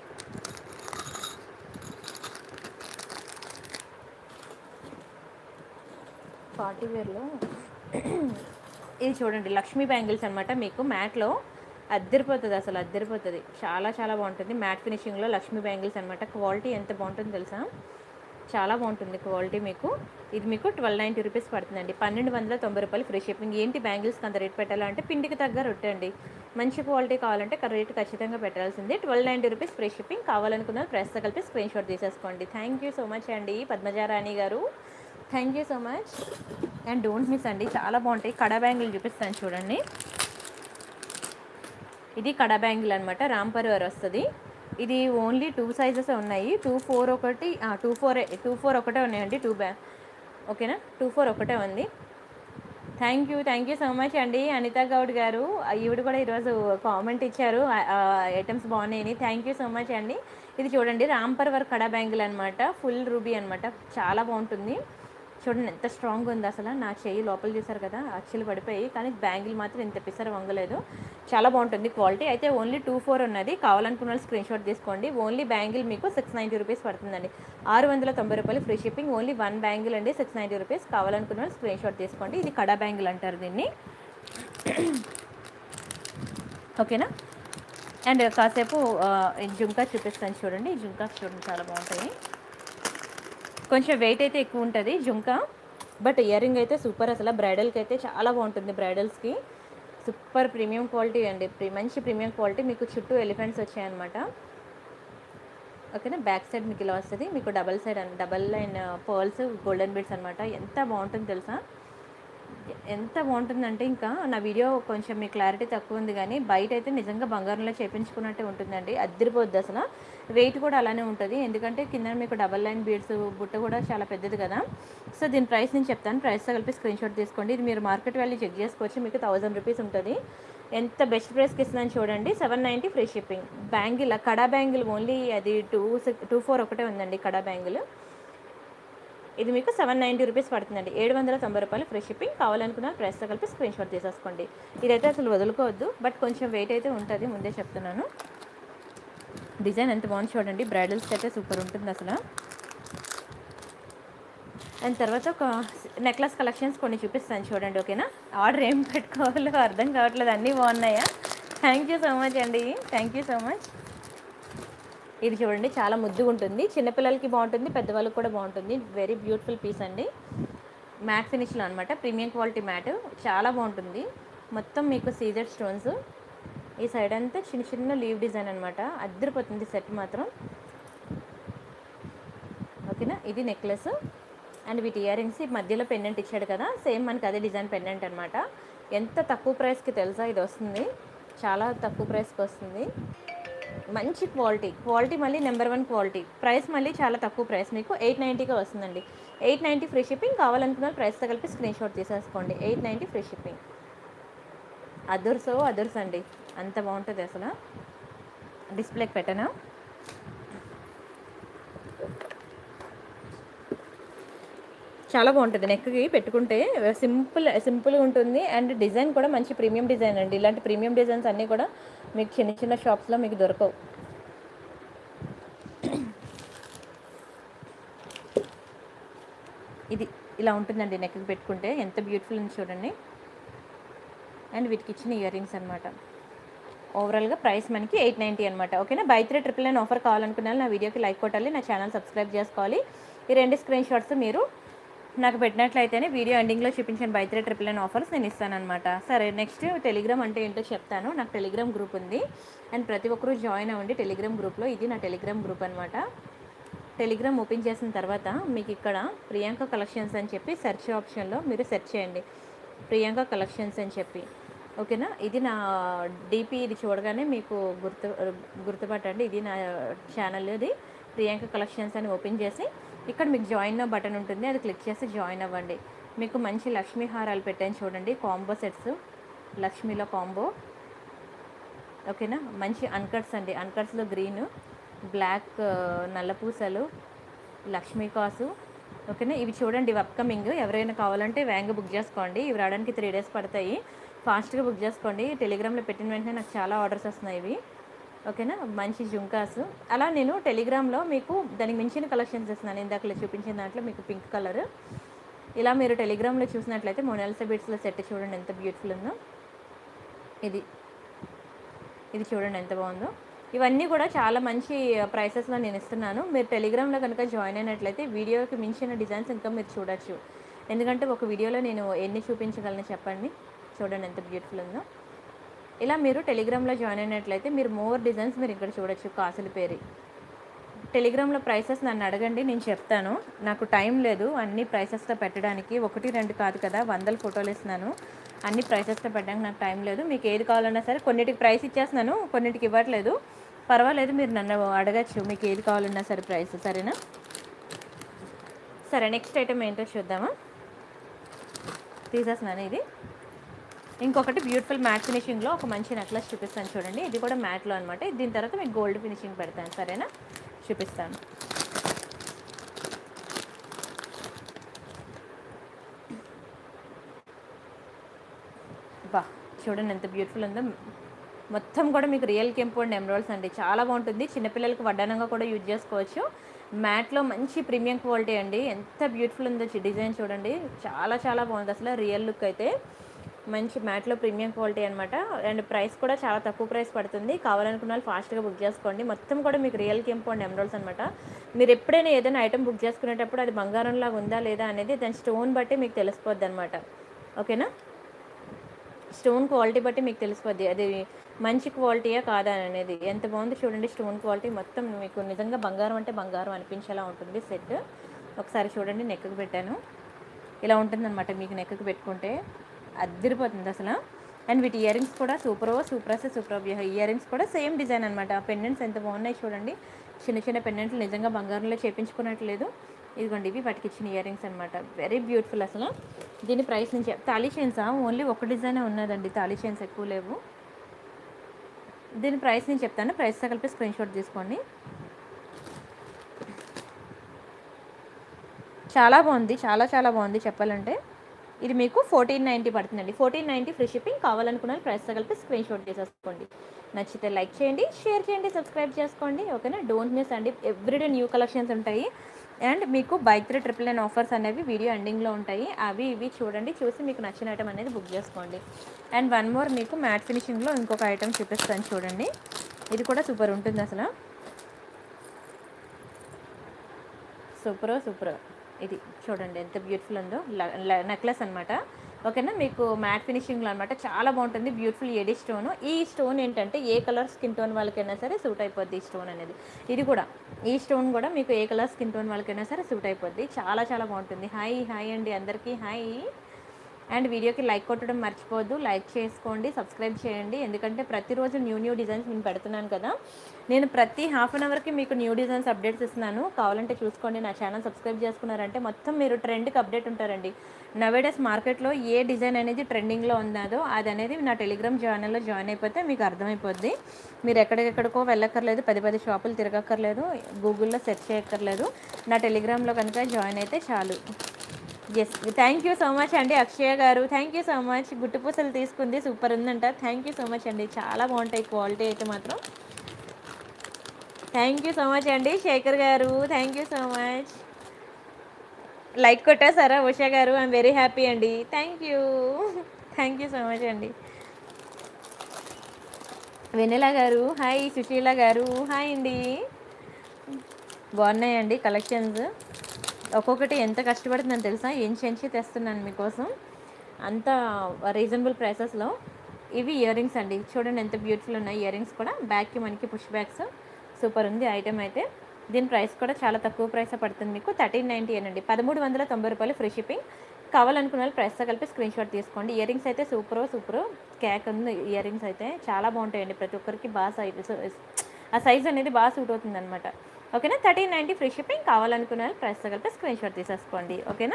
A: పార్టీవేర్లో ఇది చూడండి, లక్ష్మీ బ్యాంగిల్స్ అనమాట. మీకు మ్యాట్లో అద్దరిపోతుంది, అసలు అద్దరిపోతుంది. చాలా చాలా బాగుంటుంది. మ్యాట్ ఫినిషింగ్లో లక్ష్మీ బ్యాంగిల్స్ అనమాట. క్వాలిటీ ఎంత బాగుంటుందో తెలుసా, చాలా బాగుంటుంది క్వాలిటీ. మీకు ఇది మీకు ట్వెల్వ్ నైంటీ రూపీస్ పడుతుందండి. పన్నెండు వందల తొంభై రూపాయలు ఫ్రీ షిప్పింగ్. ఏంటి బ్యాంగిల్స్కి అంత రేట్ పెట్టాలంటే పిండికి తగ్గ రొట్టె అండి. మంచి క్వాలిటీ కావాలంటే రేట్ ఖచ్చితంగా పెట్టాల్సింది. Twelve ninety rupees free shipping. కావాలనుకున్న ప్రైస్తో కలిపి స్క్రీన్ షాట్ తీసేసుకోండి. థ్యాంక్ యూ సో మచ్ అండి పద్మజారాణి గారు, thank you so much. And don't miss అండి, చాలా బాగుంటాయి. కడా బ్యాంగిల్ చూపిస్తాను చూడండి. ఇది కడా బ్యాంగిల్ అనమాట, రాంపర్ వారు వస్తుంది. ఇది ఓన్లీ టూ సైజెస్ ఉన్నాయి, టూ ఫోర్ ఒకటి టూ ఫోర్ టూ ఫోర్ ఒకటే ఉన్నాయండి. టూ బ్యా ఓకేనా, టూ ఫోర్ ఒకటే ఉంది. Thank you thank you so much అండి అనిత గౌడ్ గారు. ఈవిడ కూడా ఈరోజు కామెంట్ ఇచ్చారు, ఐటమ్స్ బాగున్నాయని. థ్యాంక్ యూ సో మచ్ అండి. ఇది చూడండి, రాంపర్ వర్క్ కడా బ్యాంగిల్ అనమాట, ఫుల్ రూబీ అనమాట. చాలా బాగుంటుంది. చూడండి ఎంత స్ట్రాంగ్ ఉంది అసలు. నా చెయ్యి లోపల చూసారు కదా, అచ్చులు పడిపోయి, కానీ బ్యాంగిల్ మాత్రం ఇంత పిసర వంగలేదు. చాలా బాగుంటుంది క్వాలిటీ. అయితే ఓన్లీ టూ ఫోర్ ఉన్నది. కావాలనుకున్న వాళ్ళు స్క్రీన్ షాట్ తీసుకోండి. ఓన్లీ బ్యాంగిల్ మీకు సిక్స్ నైంటీ రూపీస్ పడుతుందండి. ఆరు వందల తొంభై రూపాయలు free shipping. Only one bangle అండి, సిక్స్ నైంటీ రూపీస్. కావాలనుకున్న వాళ్ళు స్క్రీన్ షాట్ తీసుకోండి. ఇది కడా బ్యాంగిల్ అంటారు దీన్ని, ఓకేనా. అండ్ కాసేపు జుంకా చూపిస్తాను చూడండి. జుంకా చూడండి చాలా బాగుంటాయి. కొంచెం వెయిట్ అయితే ఎక్కువ ఉంటుంది జుంకా, బట్ ఇయర్ రింగ్ అయితే సూపర్. అసలు బ్రైడల్కి అయితే చాలా బాగుంటుంది. బ్రైడల్స్కి సూపర్ ప్రీమియం క్వాలిటీ అండి, మంచి ప్రీమియం క్వాలిటీ. మీకు చుట్టూ ఎలిఫెంట్స్ వచ్చాయన్నమాట, ఓకేనా. బ్యాక్ సైడ్ మీకు ఇలా వస్తుంది. మీకు double side double line pearls golden beads అనమాట. ఎంత బాగుంటుంది తెలుసా, ఎంత బాగుంటుందంటే, ఇంకా నా వీడియో కొంచెం మీ క్లారిటీ తక్కువ ఉంది కానీ బయట అయితే నిజంగా బంగారంలో చేపించుకున్నట్టే ఉంటుందండి. అద్దరిపోద్ది అసలు. వెయిట్ కూడా అలానే ఉంటుంది, ఎందుకంటే కింద మీకు డబల్ లైన్ బీడ్స్ బుట్ట కూడా చాలా పెద్దది కదా. సో దీని ప్రైస్ నేను చెప్తాను, ప్రైస్తో కలిపి స్క్రీన్ షాట్ తీసుకోండి. ఇది మీరు మార్కెట్ వాల్యూ చెక్ చేసుకోవచ్చు, మీకు థౌసండ్ రూపీస్ ఉంటుంది. ఎంత బెస్ట్ ప్రైస్కి ఇస్తుందని చూడండి. Seven ninety free shipping. Bangle kada bangle only అది టూ సిక్స్ టూ ఫోర్ ఒకటే ఉందండి కడా బ్యాంగిల్. ఇది మీకు సెవెన్ నైంటీ రూపీస్ పడుతుందండి. ఏడు వందల తొంభై రూపాయలు ఫ్రీ షిప్పింగ్. కావాలనుకున్న ప్రైస్తో కలిపి స్క్రీన్ షాట్ తీసేసుకోండి. ఇదైతే అసలు వదులుకోవద్దు, బట్ కొంచెం వెయిట్ అయితే ఉంటుంది, ముందే చెప్తున్నాను. డిజైన్ ఎంత బాగుంది చూడండి, బ్రైడల్స్కి అయితే సూపర్ ఉంటుంది అసలు. అండ్ తర్వాత ఒక నెక్లెస్ కలెక్షన్స్ కొన్ని చూపిస్తాను చూడండి, ఓకేనా. ఆర్డర్ ఏం పెట్టుకోవాలో అర్థం కావట్లేదు, అన్నీ బాగున్నాయా. థ్యాంక్ యూ సో మచ్ అండి, థ్యాంక్ యూ సో మచ్. ఇది చూడండి, చాలా ముద్దుగా ఉంటుంది, చిన్నపిల్లలకి బాగుంటుంది, పెద్దవాళ్ళకి కూడా బాగుంటుంది. వెరీ బ్యూటిఫుల్ పీస్ అండి, మ్యాట్ ఫినిష్లో అనమాట, ప్రీమియం క్వాలిటీ మ్యాట్, చాలా బాగుంటుంది. మొత్తం మీకు సీజర్ స్టోన్స్, ఈ సైడ్ అంతా చిన్న చిన్న లీవ్ డిజైన్ అనమాట, అద్దరిపోతుంది సెట్ మాత్రం, ఓకేనా. ఇది నెక్లెస్ అండ్ వీటి ఇయర్ రింగ్స్, మధ్యలో పెండెంట్ ఇచ్చాడు కదా, సేమ్ మనకి అదే డిజైన్ పెండెంట్ అనమాట. ఎంత తక్కువ ప్రైస్కి తెలుసా ఇది వస్తుంది, చాలా తక్కువ ప్రైస్కి వస్తుంది. మంచి క్వాలిటీ, క్వాలిటీ మళ్ళీ నెంబర్ వన్ క్వాలిటీ. ప్రైస్ మళ్ళీ చాలా తక్కువ ప్రైస్, మీకు ఎయిట్ నైంటీగా వస్తుందండి. Eight ninety free shipping. కావాలనుకున్న ప్రైస్తో కలిపి స్క్రీన్ షాట్ తీసేసుకోండి. Eight ninety free shipping. అదుర్సో అదుర్స్ అండి, అంత బాగుంటుంది అసలు. డిస్ప్లేకి పెట్టనా. చాలా బాగుంటుంది, నెక్కి పెట్టుకుంటే సింపుల్ సింపుల్గా ఉంటుంది. అండ్ డిజైన్ కూడా మంచి ప్రీమియం డిజైన్ అండి. ఇలాంటి ప్రీమియం డిజైన్స్ అన్నీ కూడా మీకు చిన్న చిన్న షాప్స్లో మీకు దొరకవు. ఇది ఇలా ఉంటుందండి, నెక్కి పెట్టుకుంటే ఎంత బ్యూటిఫుల్ ఉంది చూడండి. అండ్ వీటికి ఇచ్చిన ఇయర్ రింగ్స్ అనమాట. ఓవరాల్గా ప్రైస్ మనకి ఎయిట్ నైంటీ అనమాట, ఓకేనా. Buy three triple nine offer కావాలనుకున్నాను, నా వీడియోకి లైక్ కొట్టాలి, నా ఛానల్ సబ్స్క్రైబ్ చేసుకోవాలి. ఈ రెండు స్క్రీన్ షాట్స్ మీరు నాకు పెట్టినట్లయితేనే వీడియో ఎండింగ్లో చూపించిన buy three triple nine offers నేను ఇస్తానమాట. సరే, నెక్స్ట్ టెలిగ్రామ్ అంటే ఏంటో చెప్తాను. నాకు టెలిగ్రామ్ గ్రూప్ ఉంది, అండ్ ప్రతి ఒక్కరూ జాయిన్ అవ్వండి టెలిగ్రామ్ గ్రూప్లో. ఇది నా టెలిగ్రామ్ గ్రూప్ అనమాట. టెలిగ్రామ్ ఓపెన్ చేసిన తర్వాత మీకు ఇక్కడ ప్రియాంక కలెక్షన్స్ అని చెప్పి సెర్చ్ ఆప్షన్లో మీరు సెర్చ్ చేయండి, ప్రియాంక కలెక్షన్స్ అని చెప్పి, ఓకేనా. ఇది నా డీపీ, ఇది చూడగానే మీకు గుర్తు గుర్తుపట్టండి, ఇది నా ఛానల్, ఇది ప్రియాంక కలెక్షన్స్ అని ఓపెన్ చేసి ఇక్కడ మీకు జాయిన్ బటన్ ఉంటుంది, అది క్లిక్ చేసి జాయిన్ అవ్వండి. మీకు మంచి లక్ష్మీ హారాలు పెట్టాను చూడండి, కాంబో సెట్స్, లక్ష్మీలో కాంబో, ఓకేనా. మంచి అన్కట్స్ అండి, అన్కట్స్లో గ్రీన్, బ్లాక్, నల్లపూసలు, లక్ష్మీ కాసు, ఓకేనా. ఇవి చూడండి, ఇవి అప్కమింగ్. ఎవరైనా కావాలంటే వేగంగా బుక్ చేసుకోండి, ఇవి రావడానికి త్రీ డేస్ పడతాయి. ఫాస్ట్గా బుక్ చేసుకోండి. టెలిగ్రామ్లో పెట్టిన వెంటనే నాకు చాలా ఆర్డర్స్ వస్తున్నాయి ఇవి, ఓకేనా. మంచి జుంకాస్, అలా నేను టెలిగ్రామ్లో మీకు దానికి మించిన కలెక్షన్స్ ఇస్తున్నాను. ఇందాకలో చూపించిన దాంట్లో మీకు పింక్ కలర్, ఇలా మీరు టెలిగ్రామ్లో చూసినట్లయితే మొనాలిసా బీడ్స్లో సెట్ చూడండి ఎంత బ్యూటిఫుల్ ఉందో. ఇది ఇది చూడండి ఎంత బాగుందో. ఇవన్నీ కూడా చాలా మంచి ప్రైసెస్లో నేను ఇస్తున్నాను. మీరు టెలిగ్రామ్లో కనుక జాయిన్ అయినట్లయితే వీడియోకి మించిన డిజైన్స్ ఇంకా మీరు చూడొచ్చు, ఎందుకంటే ఒక వీడియోలో నేను ఎన్ని చూపించగలను చెప్పండి. చూడండి ఎంత బ్యూటిఫుల్ ఉందో. ఇలా మీరు టెలిగ్రామ్లో జాయిన్ అయినట్లయితే మీరు మోర్ డిజైన్స్ మీరు ఇక్కడ చూడొచ్చు. కాసుల పేరు టెలిగ్రామ్లో ప్రైసెస్ నన్ను అడగండి, నేను చెప్తాను. నాకు టైం లేదు అన్ని ప్రైసెస్తో పెట్టడానికి, ఒకటి రెండు కాదు కదా, వందల ఫోటోలు ఇస్తున్నాను. అన్ని ప్రైసెస్తో పెట్టడానికి నాకు టైం లేదు. మీకు ఏది కావాలన్నా సరే, కొన్నిటికి ప్రైస్ ఇచ్చేస్తున్నాను, కొన్నిటికి ఇవ్వట్లేదు, పర్వాలేదు, మీరు నన్ను అడగచ్చు, మీకు ఏది కావాలన్నా సరే ప్రైస్, సరేనా. సరే, నెక్స్ట్ ఐటమ్ ఏంటో చూద్దామా. తీసేస్తున్నాను ఇది. ఇంకొకటి బ్యూటిఫుల్ మ్యాట్ ఫినిషింగ్లో ఒక మంచి నెక్లెస్ చూపిస్తాను చూడండి, ఇది కూడా మ్యాట్లో అనమాట. దీని తర్వాత మీకు గోల్డ్ ఫినిషింగ్ పెడతాను, సరేనా, చూపిస్తాను. బా చూడండి ఎంత బ్యూటిఫుల్ ఉందో. మొత్తం కూడా మీకు రియల్ కెంపౌండ్ ఎమరాల్డ్స్ అండి, చాలా బాగుంటుంది. చిన్నపిల్లలకి వడ్డానంగా కూడా యూజ్ చేసుకోవచ్చు. మ్యాట్లో మంచి ప్రీమియం క్వాలిటీ అండి, ఎంత బ్యూటిఫుల్ ఉందో డిజైన్ చూడండి, చాలా చాలా బాగుంది అసలు. రియల్ లుక్ అయితే మంచి మ్యాట్లో ప్రీమియం క్వాలిటీ అనమాట. అండ్ ప్రైస్ కూడా చాలా తక్కువ ప్రైస్ పడుతుంది. కావాలనుకున్న వాళ్ళు ఫాస్ట్గా బుక్ చేసుకోండి. మొత్తం కూడా మీకు రియల్ కెంపౌండ్ ఎమరాల్డ్స్ అనమాట. మీరు ఎప్పుడైనా ఏదైనా ఐటమ్ బుక్ చేసుకునేటప్పుడు అది బంగారంలాగా ఉందా లేదా అనేది దాని స్టోన్ బట్టి మీకు తెలిసిపోద్ది అనమాట, ఓకేనా. స్టోన్ క్వాలిటీ బట్టి మీకు తెలిసిపోద్ది అది మంచి క్వాలిటీయా కాదా అనేది. ఎంత బాగుంది చూడండి స్టోన్ క్వాలిటీ, మొత్తం మీకు నిజంగా బంగారం అంటే బంగారం అనిపించేలా ఉంటుంది సెట్. ఒకసారి చూడండి, నెక్కి పెట్టాను, ఇలా ఉంటుందన్నమాట మీకు నెక్కి పెట్టుకుంటే అద్దరిపోతుంది అసలు. అండ్ వీటి ఇయర్ రింగ్స్ కూడా సూపర్ సూపర్ అసలు సూపర్. ఇయర్ రింగ్స్ కూడా సేమ్ డిజైన్ అనమాట. పెండెంట్స్ ఎంత బాగున్నాయి చూడండి, చిన్న చిన్న పెండెంట్లు నిజంగా బంగారంలో చేపించుకున్నట్లేదు. ఇదిగోండి ఇవి వాటికి ఇచ్చిన ఇయర్ రింగ్స్ అనమాట. వెరీ బ్యూటిఫుల్ అసలు. దీని ప్రైస్ నుంచి తాళీ చైన్సా ఓన్లీ ఒక డిజైనే ఉన్నదండి, తాళీ చైన్స్ ఎక్కువ లేవు. దీని ప్రైస్ నేను చెప్తాను, ప్రైస్తో కలిపి స్క్రీన్ షాట్ తీసుకోండి. చాలా బాగుంది, చాలా చాలా బాగుంది చెప్పాలంటే. ఇది మీకు ఫోర్టీన్ నైంటీ పడుతుందండి. Fourteen ninety free shipping. కావాలనుకున్న ప్రైస్తో కలిపి స్క్రీన్ షాట్ తీసేసుకోండి. నచ్చితే లైక్ చేయండి, షేర్ చేయండి, సబ్స్క్రైబ్ చేసుకోండి. ఓకేనా, డోంట్ మిస్ అండి. ఎవ్రీడే న్యూ కలెక్షన్స్ ఉంటాయి. అండ్ మీకు buy three triple nine offers అనేవి వీడియో ఎండింగ్లో ఉంటాయి. అవి ఇవి చూడండి, చూసి మీకు నచ్చిన ఐటమ్ అనేది బుక్ చేసుకోండి. అండ్ వన్ మోర్ మీకు మ్యాట్ ఫినిషింగ్లో ఇంకొక ఐటమ్ చూపిస్తాను చూడండి. ఇది కూడా సూపర్ ఉంటుంది అసలు, సూపర్ సూపర్. ఇది చూడండి ఎంత బ్యూటిఫుల్ ఉందో, నెక్లెస్ అనమాట. ఓకేనా, మీకు మ్యాట్ ఫినిషింగ్లో అనమాట. చాలా బాగుంటుంది, బ్యూటిఫుల్ ఏడీ స్టోన్. ఈ స్టోన్ ఏంటంటే ఏ కలర్ స్కిన్ టోన్ వాళ్ళకైనా సరే సూట్ అయిపోద్ది ఈ స్టోన్ అనేది. ఇది కూడా ఈ స్టోన్ కూడా మీకు ఏ కలర్ స్కిన్ టోన్ వాళ్ళకైనా సరే సూట్ అయిపోద్ది. చాలా చాలా బాగుంటుంది. హాయ్ హాయ్ అండి అందరికీ హాయ్. అండ్ వీడియోకి లైక్ కొట్టడం మర్చిపోవద్దు, లైక్ చేసుకోండి, సబ్స్క్రైబ్ చేయండి. ఎందుకంటే ప్రతిరోజు న్యూ న్యూ డిజైన్స్ నేను పెడుతున్నాను కదా. నేను ప్రతి హాఫ్ అన్ అవర్కి మీకు న్యూ డిజైన్స్ అప్డేట్స్ ఇస్తున్నాను. కావాలంటే చూసుకోండి. నా ఛానల్ సబ్స్క్రైబ్ చేసుకున్నారంటే మొత్తం మీరు ట్రెండ్కి అప్డేట్ ఉంటారండి. నవేడేస్ మార్కెట్లో ఏ డిజైన్ అనేది ట్రెండింగ్లో ఉన్నదో అది అనేది నా టెలిగ్రామ్ ఛానల్లో జాయిన్ అయిపోతే మీకు అర్థమైపోద్ది. మీరు ఎక్కడికెక్కడికో వెళ్ళక్కర్లేదు, పది పది షాపులు తిరగక్కర్లేదు, గూగుల్లో సెర్చ్ చేయక్కర్లేదు. నా టెలిగ్రామ్లో కనుక జాయిన్ అయితే చాలు. Yes, thank you so much అండి అక్షయ గారు, థ్యాంక్ యూ సో మచ్. గుట్టు పూసలు తీసుకుంది, సూపర్ ఉందంట. థ్యాంక్ యూ సో మచ్ అండి, చాలా బాగుంటాయి క్వాలిటీ అయితే మాత్రం. థ్యాంక్ యూ సో మచ్ అండి శేఖర్ గారు, thank you so much. Like కొట్టేసారా ఉషా గారు, ఐఎమ్ వెరీ హ్యాపీ అండి. Thank you thank you so much అండి. వెన్నెల గారు హాయ్, సుశీల గారు హాయ్ అండి. బాగున్నాయండి కలెక్షన్స్. ఒక్కొక్కటి ఎంత కష్టపడుతుందని తెలుసా, ఏం చెంచి తెస్తున్నాను మీకోసం అంత రీజనబుల్ ప్రైసెస్లో. ఇవి ఇయర్ రింగ్స్ అండి, చూడండి ఎంత బ్యూటిఫుల్ ఉన్నాయి ఇయర్ రింగ్స్ కూడా. బ్యాక్కి మనకి పుష్ బ్యాగ్స్, సూపర్ ఉంది ఐటమ్ అయితే. దీని ప్రైస్ కూడా చాలా తక్కువ ప్రైస్ పడుతుంది మీకు, థర్టీన్ నైంటీ అండి. పదమూడు వందల తొంభై రూపాయలు ఫ్రీ షిప్పింగ్. కావాలనుకున్న వాళ్ళు ప్రైస్తో కలిపి స్క్రీన్ షాట్ తీసుకోండి. ఇయర్ రింగ్స్ అయితే సూపర్ సూపర్ క్యాక్ ఉంది. ఇయర్ రింగ్స్ అయితే చాలా బాగుంటాయండి, ప్రతి ఒక్కరికి బాగా సైజ్ ఆ సైజ్ అనేది బాగా సూట్ అవుతుంది అనమాట. ఓకేనా, థర్టీన్ నైంటీ ఫ్రీ షిప్పింగ్. కావాలనుకున్న వాళ్ళు ప్రైస్తో కలిపి స్క్రీన్ షాట్ తీసేసుకోండి. ఓకేనా,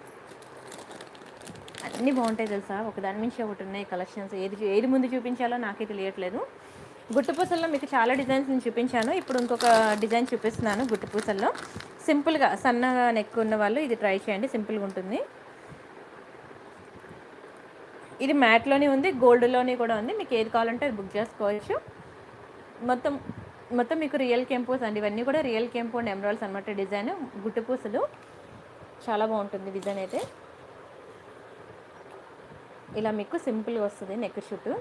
A: అన్నీ బాగుంటాయి తెలుసా, ఒకదాని నుంచి ఒకటి ఉన్నాయి కలెక్షన్స్. ఏది ఏది ముందు చూపించాలో నాకే తెలియట్లేదు. గుట్టు పూసల్లో మీకు చాలా డిజైన్స్ నేను చూపించాను, ఇప్పుడు ఇంకొక డిజైన్ చూపిస్తున్నాను. గుట్టు పూసల్లో సింపుల్గా సన్నగా నెక్ ఉన్న వాళ్ళు ఇది ట్రై చేయండి, సింపుల్గా ఉంటుంది. ఇది మ్యాట్లోనే ఉంది, గోల్డ్లోని కూడా ఉంది. మీకు ఏది కావాలంటే అది బుక్ చేసుకోవచ్చు. మొత్తం మొత్తం మీకు రియల్ కెంపోస్ అండి, ఇవన్నీ కూడా రియల్ కెంపో అండ్ ఎమరాల్డ్స్ అనమాట. డిజైన్ గుట్టు పూసలు చాలా బాగుంటుంది డిజైన్ అయితే. ఇలా మీకు సింపుల్గా వస్తుంది నెక్ చుట్టూ.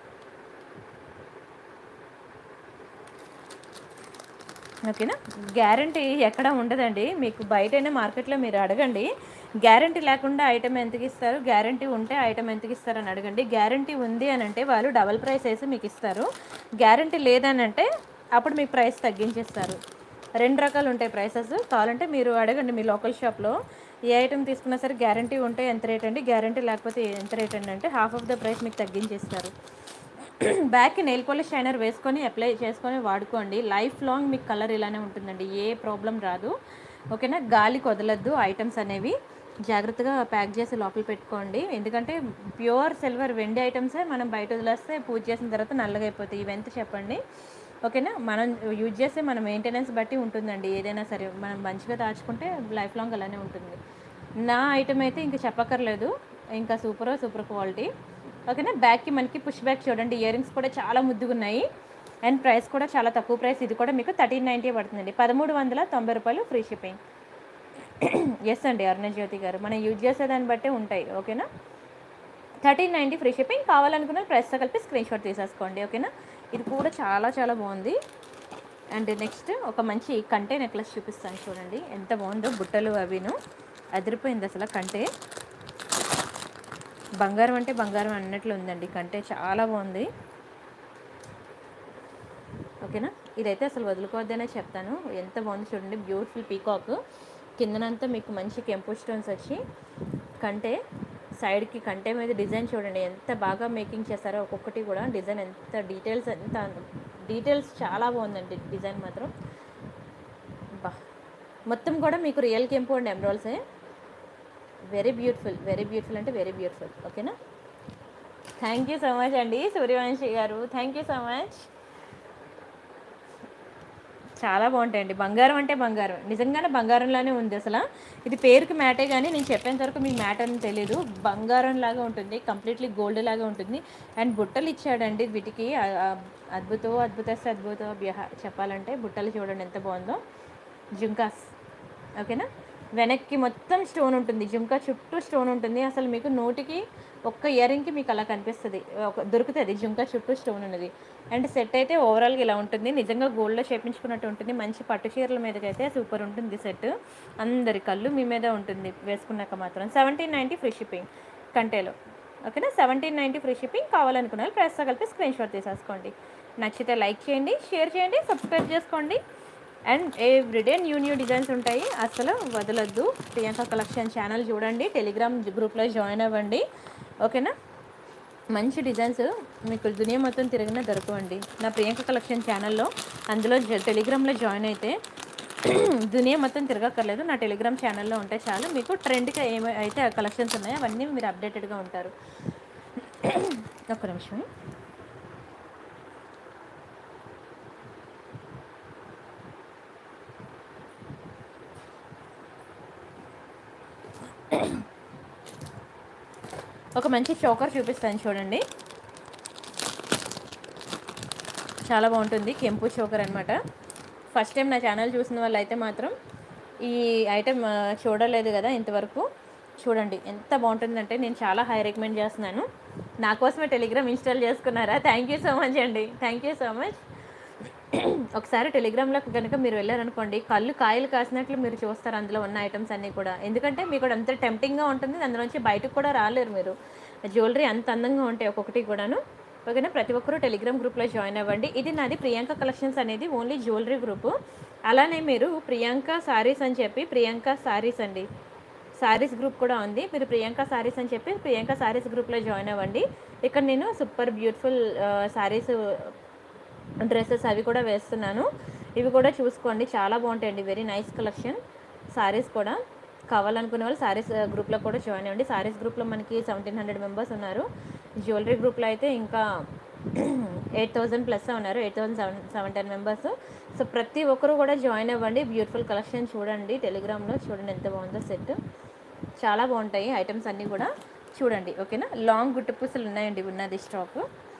A: ఓకేనా, గ్యారంటీ ఎక్కడ ఉండదండి మీకు. బయటైనా మార్కెట్లో మీరు అడగండి, గ్యారంటీ లేకుండా ఐటమ్ ఎంతకి ఇస్తారు, గ్యారంటీ ఉంటే ఐటమ్ ఎంతకి ఇస్తారని అడగండి. గ్యారంటీ ఉంది అని అంటే వాళ్ళు డబల్ ప్రైస్ వేసి మీకు ఇస్తారు. గ్యారంటీ లేదని అంటే అప్పుడు మీకు ప్రైస్ తగ్గించేస్తారు. రెండు రకాలు ఉంటాయి ప్రైసెస్. కావాలంటే మీరు అడగండి మీ లోకల్ షాప్లో, ఏ ఐటమ్ తీసుకున్నా సరే గ్యారంటీ ఉంటే ఎంత రేట్ అండి, గ్యారంటీ లేకపోతే ఎంత రేట్ అండి అంటే హాఫ్ ఆఫ్ ద ప్రైస్ మీకు తగ్గించేస్తారు. బ్యాక్కి నెయిల్ పాలిష్ షైనర్ వేసుకొని అప్లై చేసుకొని వాడుకోండి. లైఫ్ లాంగ్ మీకు కలర్ ఇలానే ఉంటుందండి, ఏ ప్రాబ్లం రాదు. ఓకేనా, గాలికి వదలద్దు ఐటమ్స్ అనేవి. జాగ్రత్తగా ప్యాక్ చేసి లోపల పెట్టుకోండి. ఎందుకంటే ప్యూర్ సిల్వర్ వెండి ఐటమ్సే మనం బయట వదిలేస్తే పూజ చేసిన తర్వాత నల్లగా అయిపోతాయి. ఇవి ఎంత చెప్పండి. ఓకేనా, మనం యూజ్ చేసే మన మెయింటెనెన్స్ బట్టి ఉంటుందండి. ఏదైనా సరే మనం మంచిగా దాచుకుంటే లైఫ్ లాంగ్ అలానే ఉంటుంది. నా ఐటమ్ అయితే ఇంకా చెప్పక్కర్లేదు, ఇంకా సూపర్ సూపర్ క్వాలిటీ. ఓకేనా, బ్యాక్కి మనకి పుష్ బ్యాక్ చూడండి. ఇయర్ రింగ్స్ కూడా చాలా ముద్దుగా ఉన్నాయి. అండ్ ప్రైస్ కూడా చాలా తక్కువ ప్రైస్. ఇది కూడా మీకు థర్టీన్ నైంటీ పడుతుందండి, పదమూడు వందల తొంభై రూపాయలు ఫ్రీ షిప్పింగ్. ఎస్ అండి అరుణజ్యోతి గారు, మనం యూజ్ చేసేదాన్ని బట్టే ఉంటాయి. ఓకేనా, థర్టీన్ నైంటీ ఫ్రీ షిప్పింగ్. కావాలనుకున్న ప్రైస్తో కలిపి స్క్రీన్ షాట్ తీసేసుకోండి. ఓకేనా, ఇది కూడా చాలా చాలా బాగుంది. అండ్ నెక్స్ట్ ఒక మంచి కంటే నెక్లెస్ చూపిస్తాను చూడండి, ఎంత బాగుందో. బుట్టలు అవిను అదిరిపోయింది అసలు. కంటే బంగారం అంటే బంగారం అన్నట్లు ఉందండి. కంటే చాలా బాగుంది. ఓకేనా, ఇదైతే అసలు వదులుకోవద్దనే చెప్తాను. ఎంత బాగుంది చూడండి, బ్యూటిఫుల్ పీకాక్. కిందనంతా మీకు మంచి కెంపు స్టోన్స్ వచ్చి కంటే సైడ్కి కంటే మీద డిజైన్ చూడండి ఎంత బాగా మేకింగ్ చేశారో, ఒక్కొక్కటి కూడా డిజైన్ ఎంత డీటెయిల్స్, ఎంత డీటెయిల్స్ చాలా బాగుందండి డిజైన్ మాత్రం. బా మొత్తం కూడా మీకు రియల్ కెంపు అండ్ ఎమరాల్సే. వెరీ బ్యూటిఫుల్, వెరీ బ్యూటిఫుల్ అంటే వెరీ బ్యూటిఫుల్. ఓకేనా, థ్యాంక్ యూ సో మచ్ అండి సూర్యవంశీ గారు, థ్యాంక్ యూ సో మచ్. చాలా బాగుంటాయండి. బంగారం అంటే బంగారం, నిజంగానే బంగారంలానే ఉంది అసలు. ఇది పేరుకి మ్యాటే కానీ నేను చెప్పేంత వరకు మీకు మ్యాట్ అని తెలీదు. బంగారం లాగా ఉంటుంది, కంప్లీట్లీ గోల్డ్ లాగా ఉంటుంది. అండ్ బుట్టలు ఇచ్చాడండి వీటికి, అద్భుతం అద్భుతస్తే అద్భుతం చెప్పాలంటే. బుట్టలు చూడండి ఎంత బాగుందో, జుంకాస్. ఓకేనా, వెనక్కి మొత్తం స్టోన్ ఉంటుంది, జుంకా చుట్టూ స్టోన్ ఉంటుంది. అసలు మీకు నోటికి ఒక్క ఇయర్ రింగ్కి మీకు అలా కనిపిస్తుంది, ఒక దొరుకుతుంది జుంకా చుట్టూ స్టోన్ ఉన్నది. అండ్ సెట్ అయితే ఓవరాల్గా ఇలా ఉంటుంది, నిజంగా గోల్డ్లో చేపించుకున్నట్టు ఉంటుంది. మంచి పట్టు చీరల మీదకైతే సూపర్ ఉంటుంది సెట్. అందరి కళ్ళు మీ మీద ఉంటుంది వేసుకున్నాక మాత్రం. సెవెంటీన్ నైంటీ ఫ్రీ షిప్పింగ్ కంటేలో. ఓకేనా, సెవెంటీన్ నైంటీ ఫ్రీ షిప్పింగ్. కావాలనుకున్న వాళ్ళు ప్రైస్తో కలిపి స్క్రీన్ షాట్ తీసేసుకోండి. నచ్చితే లైక్ చేయండి, షేర్ చేయండి, సబ్స్క్రైబ్ చేసుకోండి. And everyday new new designs ఉంటాయి, అసలు వదలొద్దు. ప్రియాంక కలెక్షన్ ఛానల్ చూడండి, టెలిగ్రామ్ గ్రూప్లో జాయిన్ అవ్వండి. ఓకేనా, మంచి డిజైన్స్ మీకు దునియా మొత్తం తిరిగినా దొరకవండి నా ప్రియాంక కలెక్షన్ ఛానల్లో. అందులో టెలిగ్రామ్లో జాయిన్ అయితే దునియా మొత్తం తిరగక్కర్లేదు, నా టెలిగ్రామ్ ఛానల్లో ఉంటే చాలు. మీకు ట్రెండ్గా ఏమైతే కలెక్షన్స్ ఉన్నాయో అవన్నీ మీరు అప్డేటెడ్గా ఉంటారు. ఒక్క నిమిషం. ఒక మంచి చోకర్ చూపిస్తాను చూడండి, చాలా బాగుంటుంది. కెంపు చోకర్ అనమాట. ఫస్ట్ టైం నా ఛానల్ చూసిన వాళ్ళు అయితే మాత్రం ఈ ఐటెం చూడలేదు కదా ఇంతవరకు, చూడండి ఎంత బాగుంటుందంటే నేను చాలా హై రికమెండ్ చేస్తున్నాను. నా కోసమే టెలిగ్రామ్ ఇన్స్టాల్ చేసుకున్నారా? థ్యాంక్ యూ సో మచ్ అండి, థ్యాంక్ యూ సో మచ్. ఒకసారి టెలిగ్రామ్లోకి కనుక మీరు వెళ్ళారనుకోండి, కళ్ళు కాయలు కాసినట్లు మీరు చూస్తారు అందులో ఉన్న ఐటమ్స్ అన్నీ కూడా. ఎందుకంటే మీకు అంత టెంప్టింగ్గా ఉంటుంది, అందులోంచి బయటకు కూడా రాలేరు మీరు. జ్యువెలరీ అంత అందంగా ఉంటాయి ఒక్కొక్కటి కూడాను. ఓకేనా, ప్రతి ఒక్కరూ టెలిగ్రామ్ గ్రూప్లో జాయిన్ అవ్వండి. ఇది నాది ప్రియాంక కలెక్షన్స్ అనేది ఓన్లీ జ్యువెలరీ గ్రూపు. అలానే మీరు ప్రియాంక సారీస్ అని చెప్పి, ప్రియాంక సారీస్ అండి సారీస్ గ్రూప్ కూడా ఉంది. మీరు ప్రియాంక సారీస్ అని చెప్పి ప్రియాంక సారీస్ గ్రూప్లో జాయిన్ అవ్వండి. ఇక్కడ నేను సూపర్ బ్యూటిఫుల్ సారీస్ డ్రెస్సెస్ అవి కూడా వేస్తున్నాను, ఇవి కూడా చూసుకోండి, చాలా బాగుంటాయండి. Very nice collection. సారీస్ కూడా కావాలనుకునే వాళ్ళు సారీస్ గ్రూప్లో కూడా జాయిన్ అవ్వండి. సారీస్ గ్రూప్లో మనకి సెవెంటీన్ హండ్రెడ్ మెంబర్స్ ఉన్నారు. జ్యువెలరీ గ్రూప్లో అయితే ఇంకా ఎయిట్ థౌజండ్ ప్లస్ ఉన్నారు, eight thousand seven seven ten members. So ప్రతి ఒక్కరు కూడా జాయిన్ అవ్వండి. బ్యూటిఫుల్ కలెక్షన్ చూడండి, టెలిగ్రామ్లో చూడండి ఎంత బాగుందో సెట్. చాలా బాగుంటాయి ఐటమ్స్ అన్నీ కూడా చూడండి. ఓకేనా, లాంగ్ గుట్టు పూసలు ఉన్నాయండి ఉన్నది స్టాక్.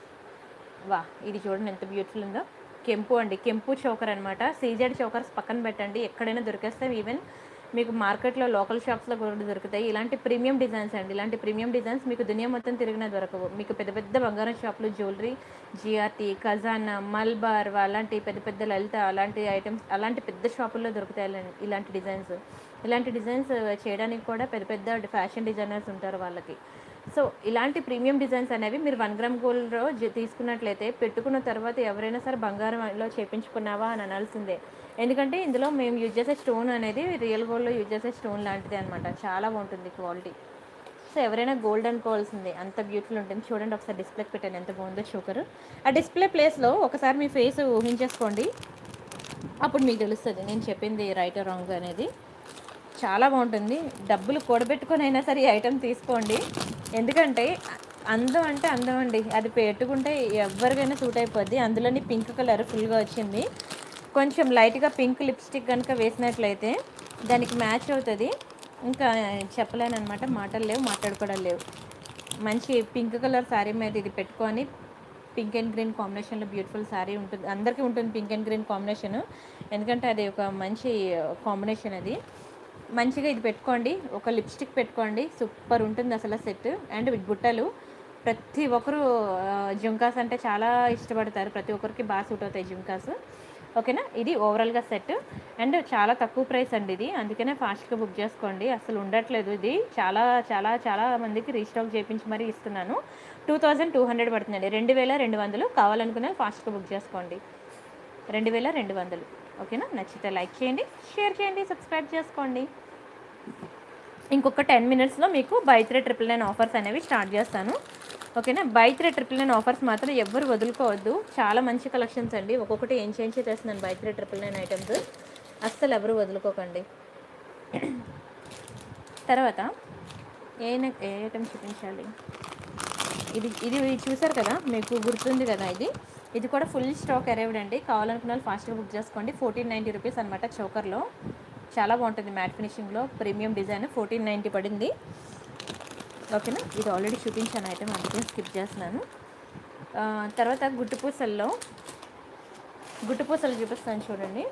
A: వా, ఇది చూడండి ఎంత బ్యూటిఫుల్ ఉందో. కెంపు అండి, కెంపు చోకర్ అనమాట. సీజెడ్ చోకర్స్ పక్కన పెట్టండి, ఎక్కడైనా దొరికేస్తాయి. ఈవెన్ మీకు మార్కెట్లో లోకల్ షాప్స్లో కూడా దొరుకుతాయి. ఇలాంటి ప్రీమియం డిజైన్స్ అండి, ఇలాంటి ప్రీమియం డిజైన్స్ మీకు దునియా మొత్తం తిరిగినా దొరకవు. మీకు పెద్ద పెద్ద బంగారం షాపులు, జ్యువెలరీ, జిఆర్టీ, ఖజానా, మల్బార్ అలాంటి పెద్ద పెద్ద లలిత అలాంటి ఐటమ్స్ అలాంటి పెద్ద షాపుల్లో దొరుకుతాయి ఇలాంటి డిజైన్స్. ఇలాంటి డిజైన్స్ చేయడానికి కూడా పెద్ద పెద్ద ఫ్యాషన్ డిజైనర్స్ ఉంటారు వాళ్ళకి. సో ఇలాంటి ప్రీమియం డిజైన్స్ అనేవి మీరు వన్ గ్రామ్ గోల్డ్లో తీసుకున్నట్లయితే పెట్టుకున్న తర్వాత ఎవరైనా సరే బంగారంలో చేయించుకున్నావా అని అనాల్సిందే. ఎందుకంటే ఇందులో మేము యూజ్ చేసే స్టోన్ అనేది రియల్ గోల్డ్లో యూజ్ చేసే స్టోన్ లాంటిది అనమాట, చాలా బాగుంటుంది క్వాలిటీ. సో ఎవరైనా గోల్డ్ అనుకోవాల్సిందే, అంత బ్యూటిఫుల్ ఉంటుంది. చూడండి ఒకసారి డిస్ప్లేకి పెట్టాను ఎంత బాగుందో చోకర్. ఆ డిస్ప్లే ప్లేస్లో ఒకసారి మీ ఫేస్ ఊహించేసుకోండి, అప్పుడు మీకు తెలుస్తుంది నేను చెప్పింది రైట్ ఆర్ రాంగ్ అనేది. చాలా బాగుంటుంది. డబ్బులు కూడబెట్టుకొని అయినా సరే ఈ ఐటెం తీసుకోండి, ఎందుకంటే అందం అంటే అందం అండి, అది పెట్టుకుంటే ఎవరికైనా సూట్ అయిపోద్ది. అందులోని పింక్ కలర్ ఫుల్గా వచ్చింది, కొంచెం లైట్గా పింక్ లిప్స్టిక్ కనుక వేసినట్లయితే దానికి మ్యాచ్ అవుతుంది. ఇంకా చెప్పలేను అనమాట, మాటలు లేవు, మాట్లాడుకోవడం లేవు. మంచి పింక్ కలర్ శారీ మీద ఇది పెట్టుకొని పింక్ అండ్ గ్రీన్ కాంబినేషన్లో బ్యూటిఫుల్ శారీ ఉంటుంది. అందరికీ ఉంటుంది పింక్ అండ్ గ్రీన్ కాంబినేషన్, ఎందుకంటే అది ఒక మంచి కాంబినేషన్. అది మంచిగా ఇది పెట్టుకోండి, ఒక లిప్స్టిక్ పెట్టుకోండి, సూపర్ ఉంటుంది అసలు సెట్. అండ్ బుట్టలు ప్రతి ఒక్కరు జుంకాస్ అంటే చాలా ఇష్టపడతారు, ప్రతి ఒక్కరికి బాగా సూట్ అవుతాయి జుంకాస్. ఓకేనా, ఇది ఓవరాల్గా సెట్ అండ్ చాలా తక్కువ ప్రైస్ అండి ఇది, అందుకనే ఫాస్ట్గా బుక్ చేసుకోండి. అసలు ఉండట్లేదు ఇది, చాలా చాలా చాలా మందికి రీస్టాక్ చేయించి మరీ ఇస్తున్నాను. టూ థౌజండ్ టూ హండ్రెడ్ పడుతుందండి, రెండు వేల రెండు వందలు. కావాలనుకునే ఫాస్ట్గా బుక్ చేసుకోండి, రెండు వేల రెండు వందలు. ఓకేనా, నచ్చితే లైక్ చేయండి, షేర్ చేయండి, సబ్స్క్రైబ్ చేసుకోండి. ఇంకొక టెన్ మినిట్స్లో మీకు buy three triple nine offers అనేవి స్టార్ట్ చేస్తాను. ఓకేనా. Buy three triple nine offers మాత్రం ఎవ్వరు వదులుకోవద్దు. చాలా మంచి కలెక్షన్స్ అండి. ఒక్కొక్కటి ఏం చేంజ్ చేస్తున్నాను buy three triple nine items. అస్సలు ఎవరు వదులుకోకండి. తర్వాత ఏ ఏ ఐటమ్ చూపించాలి? ఇది ఇది చూసారు కదా, మీకు గుర్తుంది కదా. ఇది ఇది కూడా ఫుల్ స్టాక్ అరైవ్డ్ అండి. కావాలనుకున్న వాళ్ళు ఫాస్ట్గా బుక్ చేసుకోండి. ఫోర్టీన్ నైంటీ రూపీస్ అనమాట చోకర్లో. చాలా బాగుంటుంది మ్యాట్ ఫినిషింగ్లో, ప్రీమియం డిజైన్. ఫోర్టీన్ నైంటీ పడింది. ఓకేనా. ఇది ఆల్రెడీ చూపించాను ఐటమ్, అందుకే స్కిప్ చేస్తున్నాను. తర్వాత గుట్టుపూసల్లో గుట్టుపూసలు చూపిస్తాను చూడండి.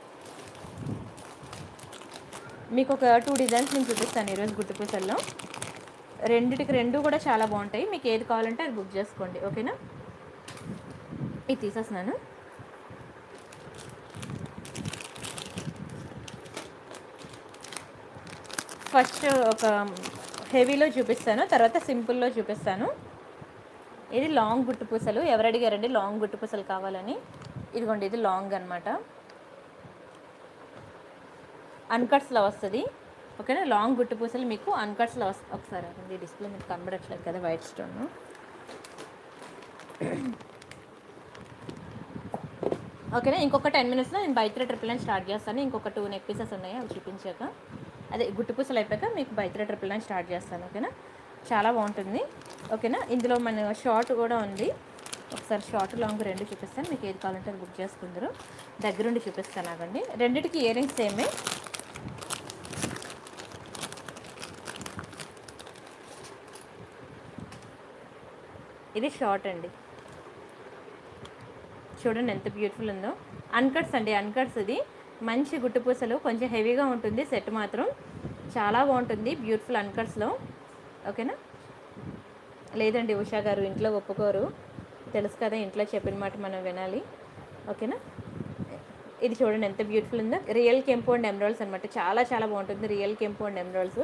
A: మీకు ఒక టూ డిజైన్స్ నేను చూపిస్తాను ఈరోజు గుట్టుపూసల్లో. రెండిటికి రెండు కూడా చాలా బాగుంటాయి. మీకు ఏది కావాలంటే అది బుక్ చేసుకోండి. ఓకేనా. ఇది తీసేస్తున్నాను. ఫస్ట్ ఒక హెవీలో చూపిస్తాను, తర్వాత సింపుల్లో చూపిస్తాను. ఇది లాంగ్ గుట్టుపూసలు. ఎవరు అడిగారండి లాంగ్ గుట్టుపూసలు కావాలని? ఇదిగోండి, ఇది లాంగ్ అనమాట. అన్కట్స్లో వస్తుంది. ఓకేనా. లాంగ్ గుట్టుపూసలు మీకు అన్కట్స్లో వస్తుంది. ఒకసారి అండి, డిస్ప్లే మీకు కనబడట్లేదు కదా వైట్ స్టోన్. ఓకేనా. ఇంకొక టెన్ మినిట్స్లో నేను buy three triple nine start చేస్తాను. ఇంకొక టూ నెక్ పీసెస్ ఉన్నాయి, అవి చూపించాక, అదే గుట్టుపూసలు అయిపోయాక మీకు buy three triple nine start చేస్తాను. ఓకేనా. చాలా బాగుంటుంది. ఓకేనా. ఇందులో మన షార్ట్ కూడా ఉంది. ఒకసారి షార్ట్ లాంగ్ రెండు చూపిస్తాను. మీకు ఏది కావాలంటే అది బుక్ చేసుకుందరు. దగ్గరుండి చూపిస్తాను ఆగండి. రెండింటికి ఇయర్ రింగ్స్ సేమే. ఇది షార్ట్ అండి. చూడండి ఎంత బ్యూటిఫుల్ ఉందో. అన్కట్స్ అండి, అన్కట్స్. ఇది మంచి గుట్టుపూసలు, కొంచెం హెవీగా ఉంటుంది సెట్ మాత్రం. చాలా బాగుంటుంది బ్యూటిఫుల్ అన్కట్స్లో. ఓకేనా. లేదండి ఉషా గారు, ఇంట్లో ఒప్పుకోరు, తెలుసు కదా, ఇంట్లో చెప్పిన మాట మనం వినాలి. ఓకేనా. ఇది చూడండి ఎంత బ్యూటిఫుల్ ఉందో. రియల్ కెంపు అండ్ ఎమరాల్డ్స్ అనమాట. చాలా చాలా బాగుంటుంది రియల్ కెంపు అండ్ ఎమరాల్డ్స్.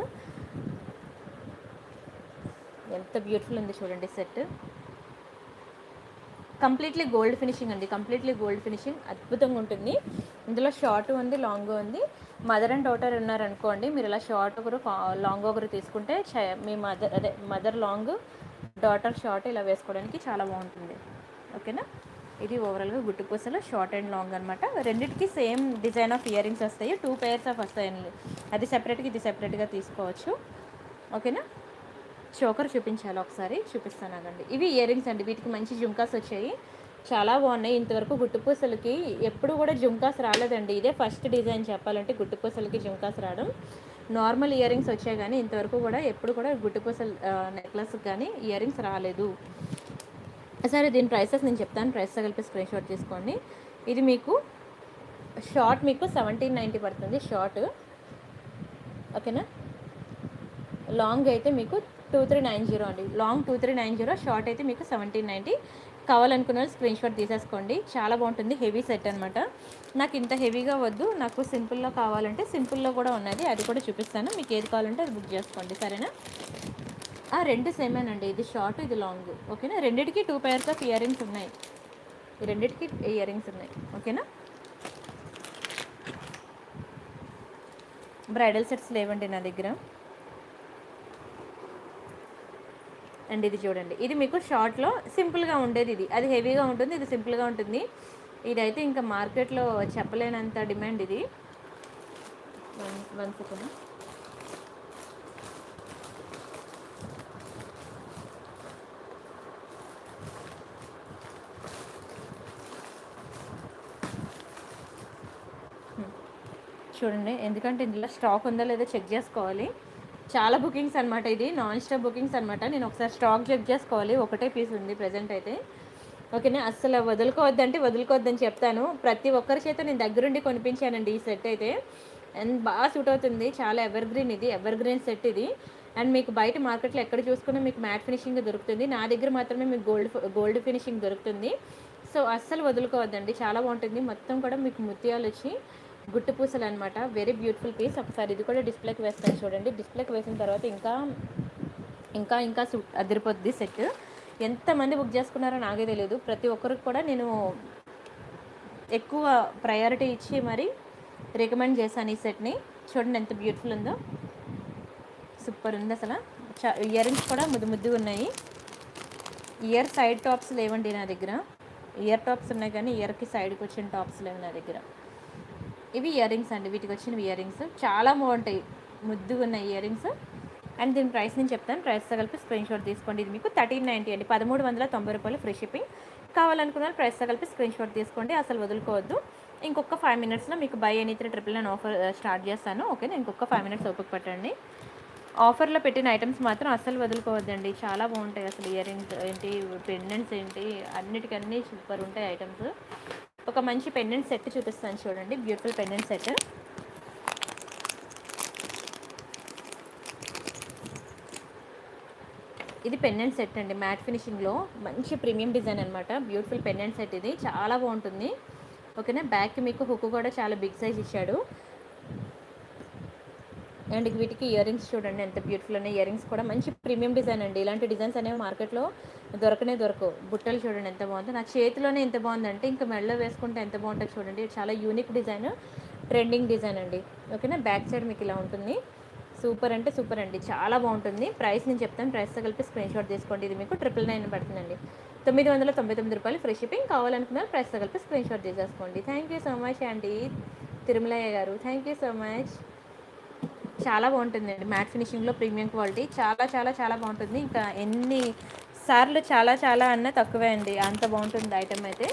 A: ఎంత బ్యూటిఫుల్ ఉంది చూడండి సెట్. కంప్లీట్లీ గోల్డ్ ఫినిషింగ్ అండి, కంప్లీట్లీ గోల్డ్ ఫినిషింగ్. అద్భుతంగా ఉంటుంది. ఇందులో షార్ట్ ఉంది, లాంగ్ ఉంది. మదర్ అండ్ డాటర్ ఉన్నారనుకోండి, మీరు ఇలా షార్ట్ ఒకరు లాంగ్ ఒకరు తీసుకుంటే మీ మదర్ అదే మదర్ లాంగ్, డాటర్ షార్ట్ ఇలా వేసుకోవడానికి చాలా బాగుంటుంది. ఓకేనా. ఇది ఓవరాల్గా గుట్టుపూసలు షార్ట్ అండ్ లాంగ్ అనమాట. రెండింటికి same design of earrings వస్తాయి. టూ పేర్స్ ఆఫ్ వస్తాయండి. అది సెపరేట్గా ఇది సెపరేట్గా తీసుకోవచ్చు. ఓకేనా. చోకర్ చూపించాలి, ఒకసారి చూపిస్తాను అనండి. ఇవి ఇయర్ రింగ్స్ అండి. వీటికి మంచి జుంకాస్ వచ్చాయి, చాలా బాగున్నాయి. ఇంతవరకు గుట్టుపూసలకి ఎప్పుడు కూడా జుంకాస్ రాలేదండి. ఇదే ఫస్ట్ డిజైన్ చెప్పాలంటే గుట్టుపూసలకి జుంకాస్ రావడం. నార్మల్ ఇయర్ రింగ్స్ వచ్చాయి కానీ ఇంతవరకు కూడా ఎప్పుడు కూడా గుట్టుపూసలు నెక్లెస్ కానీ ఇయర్ రింగ్స్ రాలేదు. సరే, దీని ప్రైసెస్ నేను చెప్తాను. ప్రైస్ కలిపి స్క్రీన్ షాట్ తీసుకోండి. ఇది మీకు షార్ట్ మీకు సెవెంటీన్ నైంటీ పడుతుంది షార్ట్. ఓకేనా. లాంగ్ అయితే మీకు టూ త్రీ నైన్ జీరో అండి. Long two three nine zero, short అయితే మీకు సెవెంటీన్ నైంటీ. కావాలనుకున్న వాళ్ళు స్క్రీన్ షాట్ తీసేసుకోండి. చాలా బాగుంటుంది. హెవీ సెట్ అనమాట. నాకు ఇంత హెవీగా వద్దు, నాకు సింపుల్లో కావాలంటే సింపుల్లో కూడా ఉన్నది, అది కూడా చూపిస్తాను. మీకు ఏది కావాలంటే అది బుక్ చేసుకోండి. సరేనా. రెండు సేమేనండి. ఇది షార్ట్, ఇది లాంగ్. ఓకేనా. రెండింటికి two pairs of earrings ఉన్నాయి. ఈ రెండింటికి ఇయర్ రింగ్స్ ఉన్నాయి. ఓకేనా. బ్రైడల్ సెట్స్ లేవండి నా దగ్గర. అండ్ ఇది చూడండి, ఇది మీకు షార్ట్లో సింపుల్గా ఉండేది. ఇది అది హెవీగా ఉంటుంది, ఇది సింపుల్గా ఉంటుంది. ఇదైతే ఇంకా మార్కెట్లో చెప్పలేనంత డిమాండ్ ఇది. One one second. చూడండి, ఎందుకంటే ఇందులో స్టాక్ ఉందో లేదో చెక్ చేసుకోవాలి. చాలా బుకింగ్స్ అనమాట. ఇది నాన్ స్టాప్ బుకింగ్స్ అనమాట. నేను ఒకసారి స్టాక్ చెక్ చేసుకోవాలి. ఒకటే పీస్ ఉంది ప్రజెంట్ అయితే. ఓకేనా. అస్సలు వదులుకోవద్దంటే వదులుకోవద్దని చెప్తాను. ప్రతి ఒక్కరి చేత నేను దగ్గరుండి కొనిపించానండి ఈ సెట్ అయితే. అండ్ బాగా సూట్ అవుతుంది. చాలా ఎవర్ గ్రీన్, ఇది ఎవర్ గ్రీన్ సెట్ ఇది. అండ్ మీకు బయట మార్కెట్లో ఎక్కడ చూసుకున్నా మీకు మ్యాట్ ఫినిషింగ్ దొరుకుతుంది. నా దగ్గర మాత్రమే మీకు గోల్డ్ గోల్డ్ ఫినిషింగ్ దొరుకుతుంది. సో అస్సలు వదులుకోవద్దండి, చాలా బాగుంటుంది. మొత్తం కూడా మీకు ముత్యాలు వచ్చి గుట్టు పూసలు అనమాట. Very beautiful piece. ఒకసారి ఇది కూడా డిస్ప్లేకి వేస్తాను చూడండి. డిస్ప్లేకి వేసిన తర్వాత ఇంకా ఇంకా ఇంకా సూట్ అదిరిపోద్ది సెట్. ఎంతమంది బుక్ చేసుకున్నారో నాకే తెలియదు. ప్రతి ఒక్కరికి కూడా నేను ఎక్కువ ప్రయారిటీ ఇచ్చి మరి రికమెండ్ చేశాను ఈ సెట్ని. చూడండి ఎంత బ్యూటిఫుల్ ఉందో. సూపర్ ఉంది అసలు. చా ఇయర్ రింగ్స్ కూడా ముద్దు ముద్దుగా ఉన్నాయి. ఇయర్ సైడ్ టాప్స్ లేవండి నా దగ్గర. ఇయర్ టాప్స్ ఉన్నాయి కానీ ఇయర్కి సైడ్కి వచ్చిన టాప్స్ లేవు నా దగ్గర. ఇవి ఇయర్ రింగ్స్ అండి, వీటికి వచ్చిన ఇయర్ రింగ్స్ చాలా బాగుంటాయి, ముద్దుగా ఉన్నాయి ఇయర్ రింగ్స్. అండ్ దీని ప్రైస్ నేను చెప్తాను, ప్రైస్తో కలిపి స్క్రీన్ షాట్ తీసుకోండి. ఇది మీకు థర్టీన్ నైంటీ అండి, పదమూడు వందల తొంభై రూపాయలు ఫ్రీ షిప్పింగ్. కావాలనుకున్న ప్రైస్తో కలిపి స్క్రీన్ షాట్ తీసుకోండి, అసలు వదులుకోవద్దు. ఇంకొక ఫైవ్ మినిట్స్లో మీకు buy any three triple nine offer start చేస్తాను, ఓకేనా? ఇంకొక ఫైవ్ మినిట్స్ ఓపిక పట్టండి. ఆఫర్లో పెట్టిన ఐటమ్స్ మాత్రం అస్సలు వదులుకోవద్దండి, చాలా బాగుంటాయి అసలు. ఇయర్ రింగ్స్ ఏంటి, పెండెంట్స్ ఏంటి, అన్నిటికన్నీ సూపర్ ఉంటాయి ఐటమ్స్. ఒక మంచి పెండెంట్ సెట్ చూపిస్తాను చూడండి, బ్యూటిఫుల్ పెండెంట్ సెట్. ఇది పెండెంట్ సెట్ అండి, మ్యాట్ ఫినిషింగ్లో మంచి ప్రీమియం డిజైన్ అనమాట. బ్యూటిఫుల్ పెండెంట్ సెట్ ఇది, చాలా బాగుంటుంది, ఓకేనా? బ్యాక్ మీకు హుక్ కూడా చాలా బిగ్ సైజ్ ఇచ్చాడు. అండ్ వీటికి ఇయర్ రింగ్స్ చూడండి ఎంత బ్యూటిఫుల్ ఉన్నాయి. ఇయర్ రింగ్స్ కూడా మంచి ప్రీమియం డిజైన్ అండి, ఇలాంటి డిజైన్స్ అనేవి మార్కెట్లో దొరకనే దొరకవు. బుట్టలు చూడండి ఎంత బాగుందో, నా చేతిలోనే ఎంత బాగుందంటే ఇంకా మెడలో వేసుకుంటే ఎంత బాగుంటుంది చూడండి. చాలా యూనిక్ డిజైన్, ట్రెండింగ్ డిజైన్ అండి, ఓకేనా? బ్యాక్ సైడ్ మీకు ఇలా ఉంటుంది, సూపర్ అంటే సూపర్ అండి, చాలా బాగుంటుంది. ప్రైస్ నేను చెప్తాను, ప్రైస్తో కలిపి స్క్రీన్ షాట్ తీసుకోండి. ఇది మీకు ట్రిపుల్ నైన్ పడుతుందండి, తొమ్మిది వందల తొంభై తొమ్మిది రూపాయలు ఫ్రీ షిప్పింగ్. కావాలనుకున్నారు ప్రైస్తో కలిపి స్క్రీన్ షాట్ తీసేసుకోండి. థ్యాంక్ యూ సో మచ్ అండి తిరుమలయ్య గారు, థ్యాంక్ యూ సో మచ్. చాలా బాగుంటుందండి, మ్యాట్ ఫినిషింగ్లో ప్రీమియం క్వాలిటీ, చాలా చాలా చాలా బాగుంటుంది. ఇంకా ఎన్ని సార్లు చాలా చాలా అన్న తక్కువే అండి, అంత బాగుంటుంది ఐటమ్ అయితే.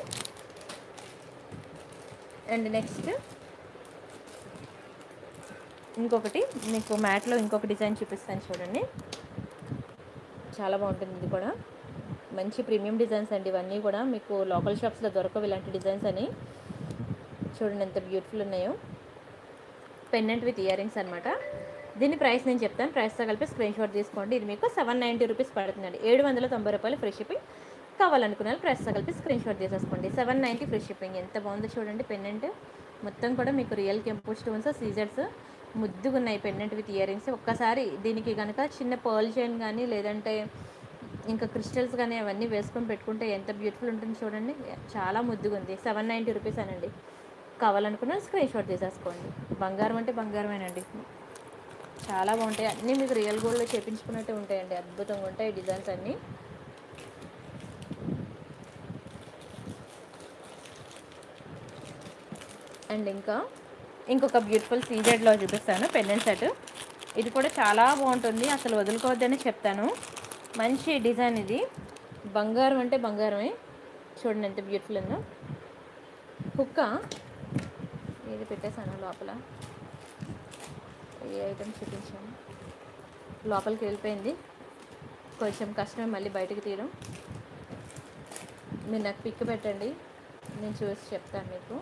A: అండ్ నెక్స్ట్ ఇంకొకటి మీకు మ్యాట్లో ఇంకొక డిజైన్ చూపిస్తాను చూడండి, చాలా బాగుంటుంది. ఇది కూడా మంచి ప్రీమియం డిజైన్స్ అండి, ఇవన్నీ కూడా మీకు లోకల్ షాప్స్లో దొరకవు ఇలాంటి డిజైన్స్ అని. చూడండి ఎంత బ్యూటిఫుల్ ఉన్నాయో, పెండెంట్ విత్ ఇయర్ రింగ్స్ అనమాట. దీని ప్రైస్ నేను చెప్తాను, ప్రైస్తో కలిపి స్క్రీన్ షాట్ తీసుకోండి. ఇది మీకు సెవెన్ నైంటీ రూపీస్ పడుతుందండి, ఏడు వందల తొంభై రూపాయలు ఫ్రీ షిప్పింగ్. కావాలనుకున్నారు ప్రైస్తో కలిపి స్క్రీన్ షాట్ తీసేసుకోండి. Seven ninety free shipping. ఎంత బాగుందో చూడండి పెండెంట్, మొత్తం కూడా మీకు రియల్ కెంపు స్టోన్స్, సీజర్స్ ముద్దుగా ఉన్నాయి. Pendant with ear rings. ఒక్కసారి దీనికి కనుక చిన్న పర్ల్ చైన్ కానీ లేదంటే ఇంకా క్రిస్టల్స్ కానీ అవన్నీ వేసుకొని పెట్టుకుంటే ఎంత బ్యూటిఫుల్ ఉంటుంది చూడండి, చాలా ముద్దుగా ఉంది. సెవెన్ నైంటీ రూపీస్ అనండి, కావాలనుకున్న స్క్రీన్ షాట్ తీసేసుకోండి. బంగారం అంటే బంగారమేనండి, చాలా బాగుంటాయి అన్నీ, మీకు రియల్ గోల్డ్లో చేపించుకున్నట్టే ఉంటాయండి, అద్భుతంగా ఉంటాయి డిజైన్స్ అన్నీ. అండ్ ఇంకా ఇంకొక బ్యూటిఫుల్ సీజెడ్లో చూపిస్తాను పెండెంట్ సెట్. ఇది కూడా చాలా బాగుంటుంది, అసలు వదులుకోవద్దని చెప్తాను. మంచి డిజైన్ ఇది, బంగారం అంటే బంగారమే. చూడండి ఎంత బ్యూటిఫుల్ ఉందో. హుక్క ఇది పెట్టేసాను లోపల, ఏ ఐటమ్ చూపించాను లోపలికి వెళ్ళిపోయింది, కొంచెం కష్టమే మళ్ళీ బయటకు తీయడం. మీరు నాకు పిక్ పెట్టండి, నేను చూసి చెప్తాను మీకు.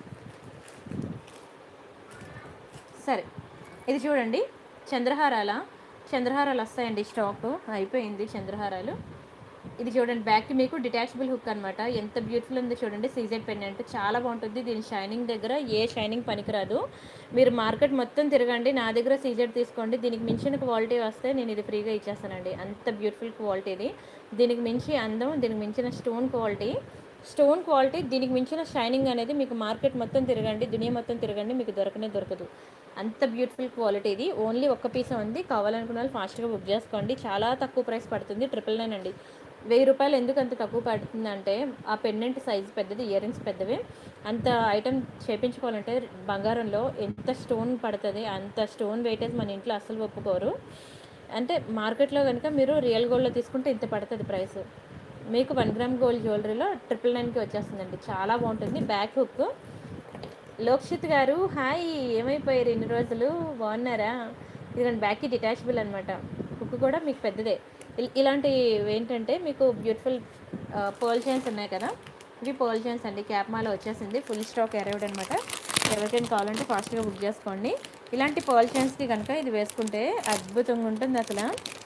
A: సరే, ఇది చూడండి చంద్రహారాల చంద్రహారాలు వస్తాయండి, స్టాక్ అయిపోయింది చంద్రహారాలు. ఇది చూడండి బ్యాక్కి మీకు డిటాచబుల్ హుక్ అనమాట, ఎంత బ్యూటిఫుల్ ఉందో చూడండి. సీజెడ్ పెండెంట్ చాలా బాగుంటుంది, దీని షైనింగ్ దగ్గర ఏ షైనింగ్ పనికిరాదు. మీరు మార్కెట్ మొత్తం తిరగండి, నా దగ్గర సీజెడ్ తీసుకోండి, దీనికి మించిన క్వాలిటీ వస్తే నేను ఇది ఫ్రీగా ఇచ్చేస్తానండి. అంత బ్యూటిఫుల్ క్వాలిటీ ఇది, దీనికి మించి అందం, దీనికి మించిన స్టోన్ క్వాలిటీ స్టోన్ క్వాలిటీ దీనికి మించిన షైనింగ్ అనేది మీకు మార్కెట్ మొత్తం తిరగండి, దునియా మొత్తం తిరగండి, మీకు దొరకనే దొరకదు. అంత బ్యూటిఫుల్ క్వాలిటీ ఇది. ఓన్లీ ఒక్క పీస్ ఉంది, కావాలనుకున్న వాళ్ళు ఫాస్ట్గా బుక్ చేసుకోండి. చాలా తక్కువ ప్రైస్ పడుతుంది, ట్రిపుల్ నైన్ అండి. వెయ్యి రూపాయలు ఎందుకు అంత తక్కువ పడుతుందంటే ఆ పెండెంట్ సైజ్ పెద్దది, ఇయర్ రింగ్స్ పెద్దవి. అంత ఐటమ్ చేయించుకోవాలంటే బంగారంలో ఎంత స్టోన్ పడుతుంది, అంత స్టోన్ వెయిటేజ్ మన ఇంట్లో అస్సలు ఒప్పుకోరు. అంటే మార్కెట్లో కనుక మీరు రియల్ గోల్డ్లో తీసుకుంటే ఇంత పడుతుంది ప్రైస్. మీకు వన్ గ్రామ్ గోల్డ్ జ్యువెలరీలో ట్రిపుల్ నైన్కి వచ్చేస్తుందండి, చాలా బాగుంటుంది. Back hook. లోక్షిత్ గారు హాయ్, ఏమైపోయారు ఇన్ని రోజులు, బాగున్నారా? ఇదిగోండి బ్యాక్కి డిటాచబుల్ అనమాట, హుక్ కూడా మీకు పెద్దదే. ఇలాంటి ఏంటంటే మీకు బ్యూటిఫుల్ పర్ల్ చైన్స్ ఉన్నాయి కదా, ఇవి పర్ల్ చైన్స్ అండి. క్యాప్ మాల వచ్చేసింది, ఫుల్ స్టాక్ అరైవ్డ్ అనమాట. ఎవరికైనా కావాలంటే ఫాస్ట్గా బుక్ చేసుకోండి. ఇలాంటి పర్ల్ చైన్స్కి కనుక ఇది వేసుకుంటే అద్భుతంగా ఉంటుంది అసలు.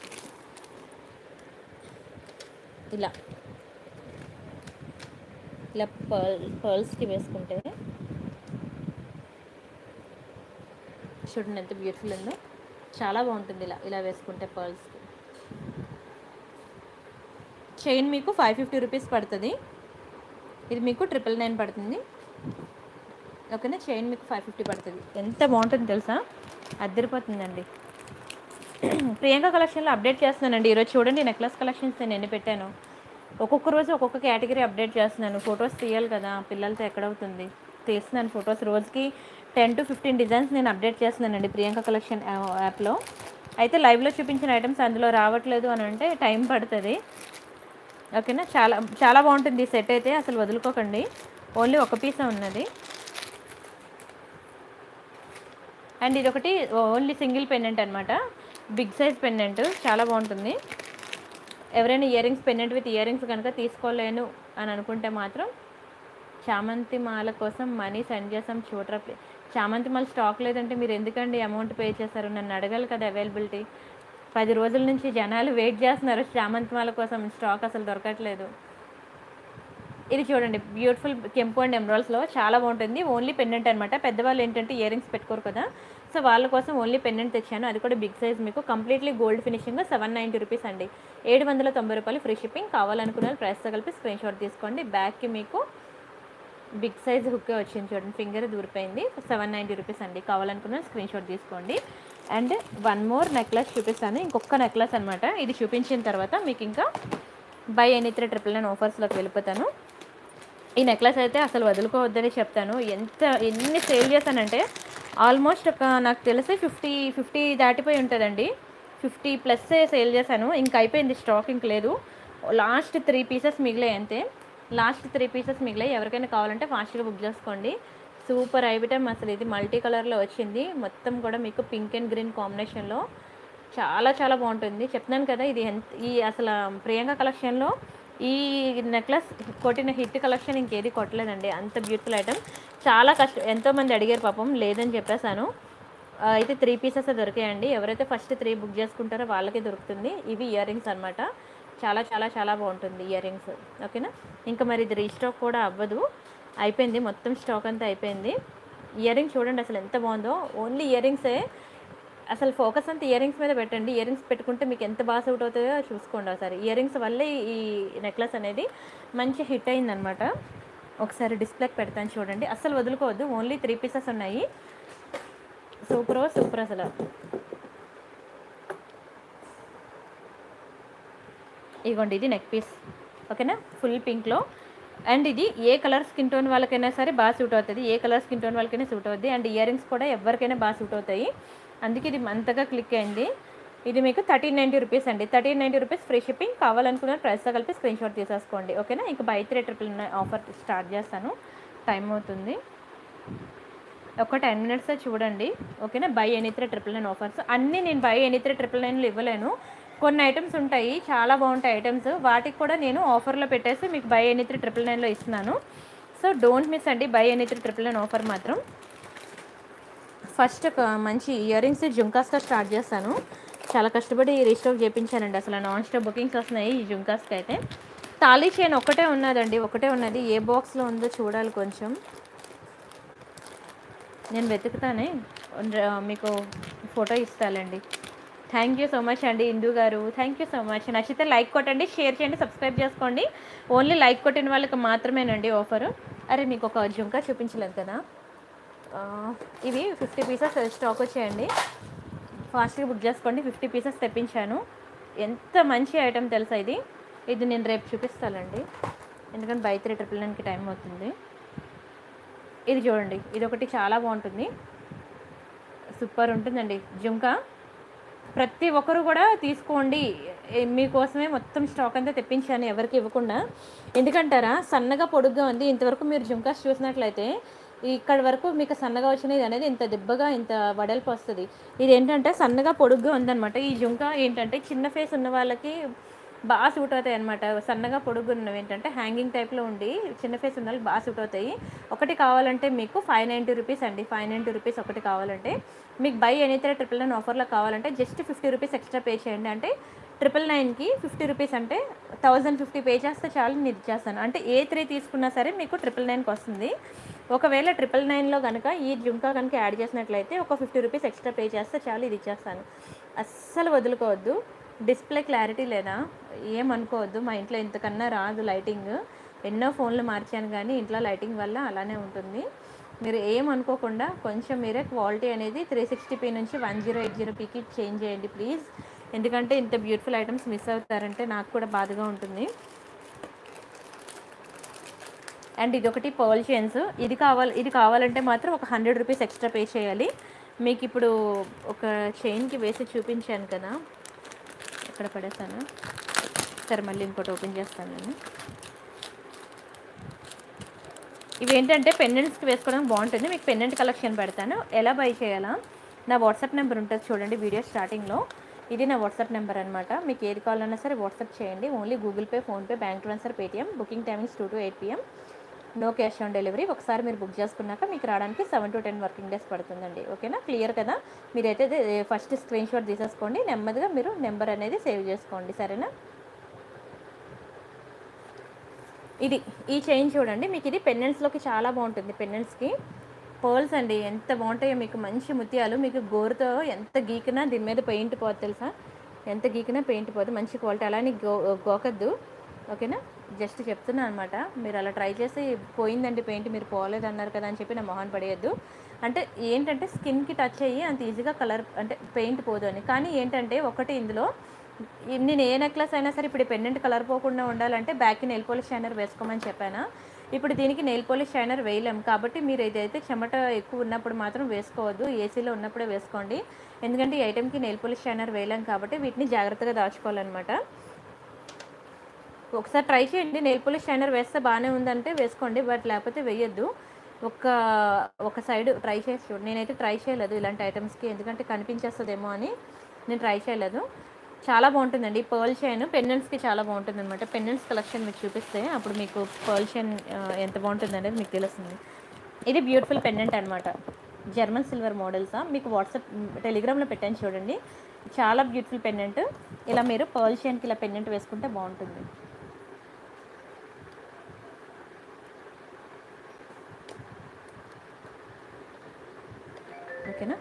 A: ఇలా ఇలా పర్ల్ పర్ల్స్కి వేసుకుంటే చూడండి ఎంత బ్యూటిఫుల్ ఉందో, చాలా బాగుంటుంది ఇలా ఇలా వేసుకుంటే పర్ల్స్కి. చైన్ మీకు ఫైవ్ ఫిఫ్టీ రూపీస్ పడుతుంది, ఇది మీకు ట్రిపుల్ నైన్ పడుతుంది, ఓకేనా? చైన్ మీకు ఫైవ్ ఫిఫ్టీ పడుతుంది. ఎంత బాగుంటుంది తెలుసా, అద్దరిపోతుందండి. ప్రియాంక కలెక్షన్లో అప్డేట్ చేస్తున్నానండి. ఈరోజు చూడండి నెక్లెస్ కలెక్షన్స్ నేను ఎన్ని పెట్టాను. ఒక్కొక్క రోజు ఒక్కొక్క కేటగిరీ అప్డేట్ చేస్తున్నాను. ఫొటోస్ తీయాలి కదా, పిల్లలతో ఎక్కడవుతుంది. తీస్తున్నాను ఫొటోస్. రోజుకి టెన్ టు ఫిఫ్టీన్ డిజైన్స్ నేను అప్డేట్ చేస్తున్నానండి ప్రియాంక కలెక్షన్ యాప్లో. అయితే లైవ్లో చూపించిన ఐటమ్స్ అందులో రావట్లేదు అని అంటే టైం పడుతుంది. ఓకేనా. చాలా చాలా బాగుంటుంది ఈ సెట్ అయితే, అసలు వదులుకోకండి. ఓన్లీ ఒక పీసే ఉన్నది. అండ్ ఇది ఒకటి ఓన్లీ సింగిల్ పెండెంట్ అనమాట, బిగ్ సైజ్ పెండెంట్, చాలా బాగుంటుంది. ఎవరైనా earrings pendant with ear rings కనుక తీసుకోలేను అని అనుకుంటే మాత్రం చామంతి మాల కోసం మనీ సెండ్ చేసాం చూడరా. చామంతి మాల స్టాక్ లేదంటే మీరు ఎందుకండి అమౌంట్ పే చేస్తారు? నన్ను అడగాలి కదా అవైలబిలిటీ. పది రోజుల నుంచి జనాలు వెయిట్ చేస్తున్నారు చామంతి మాల కోసం, స్టాక్ అసలు దొరకట్లేదు. ఇది చూడండి బ్యూటిఫుల్ కెంపు అండ్ ఎమరాల్డ్స్లో చాలా బాగుంటుంది. ఓన్లీ పెండెంట్ అనమాట. పెద్దవాళ్ళు ఏంటంటే ఇయర్ రింగ్స్ పెట్టుకోరు కదా, సో వాళ్ళ కోసం ఓన్లీ పెండెంట్ తెచ్చాను. అది కూడా బిగ్ సైజ్, మీకు completely gold finishing. Seven ninety rupees అండి, ఏడు వందల తొంభై రూపాయలు ఫ్రీ షిప్పింగ్. కావాలనుకున్న ప్రైస్తో కలిపి స్క్రీన్ షాట్ తీసుకోండి. బ్యాక్కి మీకు బిగ్ సైజ్ హుక్కే వచ్చింది చూడండి, ఫింగర్ దూరిపోయింది. సెవెన్ నైంటీ రూపీస్ అండి. కావాలనుకున్న స్క్రీన్ షాట్ తీసుకోండి. అండ్ వన్ మోర్ నెక్లెస్ చూపిస్తాను, ఇంకొక నెక్లెస్ అనమాట. ఇది చూపించిన తర్వాత మీకు ఇంకా buy any three triple nine ఆఫర్స్లోకి వెళ్ళిపోతాను. ఈ నెక్లెస్ అయితే అసలు వదులుకోవద్దని చెప్తాను. ఎంత ఎన్ని సేల్ చేశానంటే ఆల్మోస్ట్ ఒక నాకు తెలిసి ఫిఫ్టీ ఫిఫ్టీ దాటిపోయి ఉంటుందండి. ఫిఫ్టీ ప్లస్ సేల్ చేశాను. ఇంకా అయిపోయింది స్టాక్, ఇంక లేదు. లాస్ట్ త్రీ పీసెస్ మిగిలాయి అంతే. లాస్ట్ త్రీ పీసెస్ మిగిలాయి. ఎవరికైనా కావాలంటే ఫాస్ట్గా బుక్ చేసుకోండి. సూపర్ ఐటమ్ అసలు. ఇది మల్టీ కలర్లో వచ్చింది, మొత్తం కూడా మీకు పింక్ అండ్ గ్రీన్ కాంబినేషన్లో చాలా చాలా బాగుంటుంది. చెప్తున్నాను కదా, ఇది ఎంత ఈ అసలు ప్రియాంక కలెక్షన్లో ఈ నెక్లెస్ కొట్టిన హిట్ కలెక్షన్ ఇంకేది కొట్టలేదండి. అంత బ్యూటిఫుల్ ఐటమ్. చాలా కష్టం, ఎంతోమంది అడిగారు పాపం, లేదని చెప్పేశాను. అయితే త్రీ పీసెస్ దొరికాయండి. ఎవరైతే ఫస్ట్ త్రీ బుక్ చేసుకుంటారో వాళ్ళకే దొరుకుతుంది. ఇవి ఇయర్ రింగ్స్ అనమాట. చాలా చాలా చాలా బాగుంటుంది ఇయర్ రింగ్స్. ఓకేనా. ఇంకా మరి ఇది రీస్టాక్ కూడా అవ్వదు, అయిపోయింది మొత్తం స్టాక్ అంతా అయిపోయింది. ఇయర్ రింగ్స్ చూడండి అసలు ఎంత బాగుందో. ఓన్లీ ఇయర్ రింగ్సే, అసలు ఫోకస్ అంతా ఇయర్ రింగ్స్ మీద పెట్టండి. ఇయర్ రింగ్స్ పెట్టుకుంటే మీకు ఎంత బాగా సూట్ అవుతుందో చూసుకోండి ఒకసారి. ఇయర్ రింగ్స్ వల్లే ఈ నెక్లెస్ అనేది మంచి హిట్ అయిందనమాట. ఒకసారి డిస్ప్లేకి పెడతాను చూడండి, అస్సలు వదులుకోవద్దు. ఓన్లీ త్రీ పీసెస్ ఉన్నాయి. సూపర్ సూపర్ అసలు. ఇదిగోండి ఇది నెక్ పీస్. ఓకేనా, ఫుల్ పింక్లో. అండ్ ఇది ఏ కలర్ స్కిన్ టోన్ వాళ్ళకైనా సరే బాగా సూట్ అవుతుంది. ఏ కలర్ స్కిన్ టోన్ వాళ్ళకైనా సూట్ అవుతుంది. అండ్ ఇయర్ రింగ్స్ కూడా ఎవరికైనా బాగా సూట్ అవుతాయి. అందుకే ఇది అంతగా క్లిక్ అయింది. ఇది మీకు థర్టీన్ నైంటీ రూపీస్ అండి. Thirteen ninety rupees free shipping. కావాలనుకున్న ప్రైస్తో కలిపి స్క్రీన్ షాట్ తీసేసుకోండి. ఓకేనా. ఇంకా buy three triple offer start చేస్తాను, టైం అవుతుంది. ఒక టెన్ మినిట్స్ చూడండి. ఓకేనా. Buy any three triple nine offers అన్నీ నేను బై ఎనీ త్రీ ట్రిపుల్ నైన్లో ఇవ్వలేను. కొన్ని ఐటమ్స్ ఉంటాయి, చాలా బాగుంటాయి ఐటమ్స్, వాటికి కూడా నేను ఆఫర్లో పెట్టేసి మీకు బై ఎనీ త్రీ ట్రిపుల్ నైన్లో ఇస్తున్నాను. సో డోంట్ మిస్ అండి buy any three triple nine offer మాత్రం. ఫస్ట్ ఒక మంచి ఇయర్ రింగ్స్ జుంకాస్తో స్టార్ట్ చేస్తాను. చాలా కష్టపడి రీస్టాక్ చేయించానండి. అసలు నాన్ స్టాప్ బుకింగ్స్ వస్తున్నాయి ఈ జుంకాస్కి అయితే. తాళీ చైన్ ఒకటే ఉన్నదండి, ఒకటే ఉన్నది. ఏ బాక్స్లో ఉందో చూడాలి కొంచెం, నేను వెతుకుతానే మీకు ఫోటో ఇస్తానండి. థ్యాంక్ యూ సో మచ్ అండి ఇందు గారు, థ్యాంక్ యూ సో మచ్. నచ్చితే లైక్ కొట్టండి, షేర్ చేయండి, సబ్స్క్రైబ్ చేసుకోండి. ఓన్లీ లైక్ కొట్టిన వాళ్ళకి మాత్రమేనండి ఆఫర్. అరే మీకు ఒక జుంకా చూపించలేదు కదా, ఇవి ఫిఫ్టీ పీసెస్ స్టాక్ వచ్చాయండి. ఫాస్ట్గా బుక్ చేసుకోండి. ఫిఫ్టీ పీసెస్ తెప్పించాను. ఎంత మంచి ఐటమ్ తెలుసా ఇది. ఇది నేను రేపు చూపిస్తానండి, ఎందుకంటే బై త్రీ ట్రిపుల్ నైన్కి టైం అవుతుంది. ఇది చూడండి, ఇది ఒకటి చాలా బాగుంటుంది, సూపర్ ఉంటుందండి జుంకా. ప్రతి ఒక్కరు కూడా తీసుకోండి, మీకోసమే మొత్తం స్టాక్ అంతా తెప్పించాను ఎవరికి ఇవ్వకుండా. ఎందుకంటారా, సన్నగా పొడుగ్గా ఉంది. ఇంతవరకు మీరు జుంకాస్ చూసినట్లయితే ఇక్కడ వరకు మీకు సన్నగా వచ్చినది అనేది ఇంత దెబ్బగా ఇంత వడల్పు వస్తుంది. ఇది ఏంటంటే సన్నగా పొడుగ్గా ఉందన్నమాట. ఈ జుంకా ఏంటంటే చిన్న ఫేస్ ఉన్న వాళ్ళకి బాగా సూట్ అవుతాయి అనమాట. సన్నగా పొడుగు ఉన్నవి ఏంటంటే హ్యాంగింగ్ టైప్లో ఉండి చిన్న ఫేస్ ఉన్న వాళ్ళకి బాగా సూట్ అవుతాయి. ఒకటి కావాలంటే మీకు ఫైవ్ నైంటీ రూపీస్ అండి. ఫైవ్ నైంటీ రూపీస్ ఒకటి కావాలంటే. మీకు buy any three triple nine ఆఫర్లో కావాలంటే just fifty rupees extra pay చేయండి. అంటే ట్రిపుల్ నైన్కి ఫిఫ్టీ రూపీస్ అంటే థౌజండ్ ఫిఫ్టీ పే చేస్తే చాలు, నేను ఇచ్చేస్తాను. అంటే ఏ త్రీ తీసుకున్నా సరే మీకు ట్రిపుల్ నైన్కి వస్తుంది. ఒకవేళ ట్రిపుల్ నైన్లో కనుక ఈ జుంకా కనుక యాడ్ చేసినట్లయితే ఒక ఫిఫ్టీ రూపీస్ ఎక్స్ట్రా పే చేస్తే చాలు, ఇది ఇచ్చేస్తాను. అస్సలు వదులుకోవద్దు. డిస్ప్లే క్లారిటీ లేదా ఏమనుకోవద్దు, మా ఇంట్లో ఇంతకన్నా రాదు లైటింగ్. ఎన్నో ఫోన్లు మార్చాను కానీ ఇంట్లో లైటింగ్ వల్ల అలానే ఉంటుంది. మీరు ఏమనుకోకుండా కొంచెం మీరే క్వాలిటీ అనేది త్రీ సిక్స్టీ పీ నుంచి వన్ జీరో ఎయిట్ జీరో పీకి చేంజ్ చేయండి ప్లీజ్. ఎందుకంటే ఇంత బ్యూటిఫుల్ ఐటమ్స్ మిస్ అవుతారంటే నాకు కూడా బాధగా ఉంటుంది. అండ్ ఇదొకటి పర్ల్ చైన్స్. ఇది కావాలి ఇది కావాలంటే మాత్రం ఒక హండ్రెడ్ రూపీస్ ఎక్స్ట్రా పే చేయాలి. మీకు ఇప్పుడు ఒక చైన్కి వేసి చూపించాను కదా, ఎక్కడ పడేసాను, సరే మళ్ళీ ఇంకోటి ఓపెన్ చేస్తాను నేను. ఇవేంటంటే పెండెంట్స్కి వేసుకోవడానికి బాగుంటుంది. మీకు పెండెంట్ కలెక్షన్ పెడతాను. ఎలా బై చేయాలా, నా వాట్సాప్ నెంబర్ ఉంటుంది చూడండి వీడియో స్టార్టింగ్లో. ఇది నా వాట్సాప్ నెంబర్ అనమాట. మీకు ఏది కావాలన్నా సరే వాట్సాప్ చేయండి. Only Google pay, PhonePe, bank transfer, Paytm. Booking timings two to eight PM. No cash on delivery. ఒకసారి మీరు బుక్ చేసుకున్నాక మీకు రావడానికి seven to ten working days పడుతుందండి. ఓకేనా, క్లియర్ కదా. మీరైతే ఫస్ట్ స్క్రీన్ షాట్ తీసేసుకోండి, నెమ్మదిగా మీరు నెంబర్ అనేది సేవ్ చేసుకోండి, సరేనా. ఇది ఈ చైన్ చూడండి, మీకు ఇది పెండెంట్స్లోకి చాలా బాగుంటుంది. పెండెంట్స్కి పర్ల్స్ అండి ఎంత బాగుంటాయో, మీకు మంచి ముత్యాలు. మీకు గోరుతో ఎంత గీకినా దీని మీద పెయింట్ పోదు తెలుసా, ఎంత గీకినా పెయింట్ పోదు. మంచి క్వాలిటీ. అలానే గో గోకద్దు, ఓకేనా. జస్ట్ చెప్తున్నా అనమాట. మీరు అలా ట్రై చేసి పోయిందండి పెయింట్, మీరు పోలేదు అన్నారు కదా అని చెప్పి నా మొహాన్ పడేయద్దు. అంటే ఏంటంటే స్కిన్కి టచ్ అయ్యి అంత ఈజీగా కలర్ అంటే పెయింట్ పోదు అని. కానీ ఏంటంటే ఒకటి ఇందులో నేను ఏ నెక్లెస్ అయినా సరే ఇప్పుడు పెండెంట్ కలర్ పోకుండా ఉండాలంటే బ్యాక్కి నెయిల్ పాలిష్ షైనర్ వేసుకోమని చెప్పాను. ఇప్పుడు దీనికి నెయిల్ పాలిష్ షైనర్ వేయలేం కాబట్టి మీరు ఏదైతే చెమట ఎక్కువ ఉన్నప్పుడు మాత్రం వేసుకోవద్దు, ఏసీలో ఉన్నప్పుడే వేసుకోండి. ఎందుకంటే ఈ ఐటెంకి నెయిల్ పాలిష్ షైనర్ వేయలేం కాబట్టి వీటిని జాగ్రత్తగా దాచుకోవాలన్నమాట. ఒకసారి ట్రై చేయండి. నెయిల్ పాలిష్ షైనర్ వేస్తే బాగానే ఉందంటే వేసుకోండి, బట్ లేకపోతే వేయొద్దు. ఒక ఒక సైడ్ ట్రై చేసి చూడండి. నేనైతే ట్రై చేయలేదు ఇలాంటి ఐటమ్స్కి, ఎందుకంటే కనిపించేస్తుందేమో అని నేను ట్రై చేయలేదు. చాలా బాగుంటుందండి పర్ల్ చైన్. పెండెంట్స్కి చాలా బాగుంటుంది అనమాట. పెండెంట్స్ కలెక్షన్ మీకు చూపిస్తే అప్పుడు మీకు పర్ల్ చైన్ ఎంత బాగుంటుంది అనేది మీకు తెలుస్తుంది. ఇది బ్యూటిఫుల్ పెండెంట్ అనమాట, జర్మన్ సిల్వర్ మోడల్సా. మీకు వాట్సాప్ టెలిగ్రామ్లో పెట్టాను చూడండి, చాలా బ్యూటిఫుల్ పెండెంట్. ఇలా మీరు పర్ల్ చైన్కి ఇలా పెండెంట్ వేసుకుంటే బాగుంటుంది. ఓకేనా.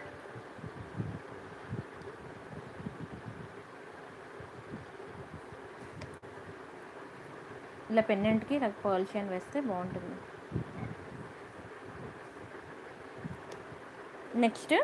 A: ఇలా పెండెంట్కి నాకు పర్ల్ చైన్ వేస్తే బాగుంటుంది. నెక్స్ట్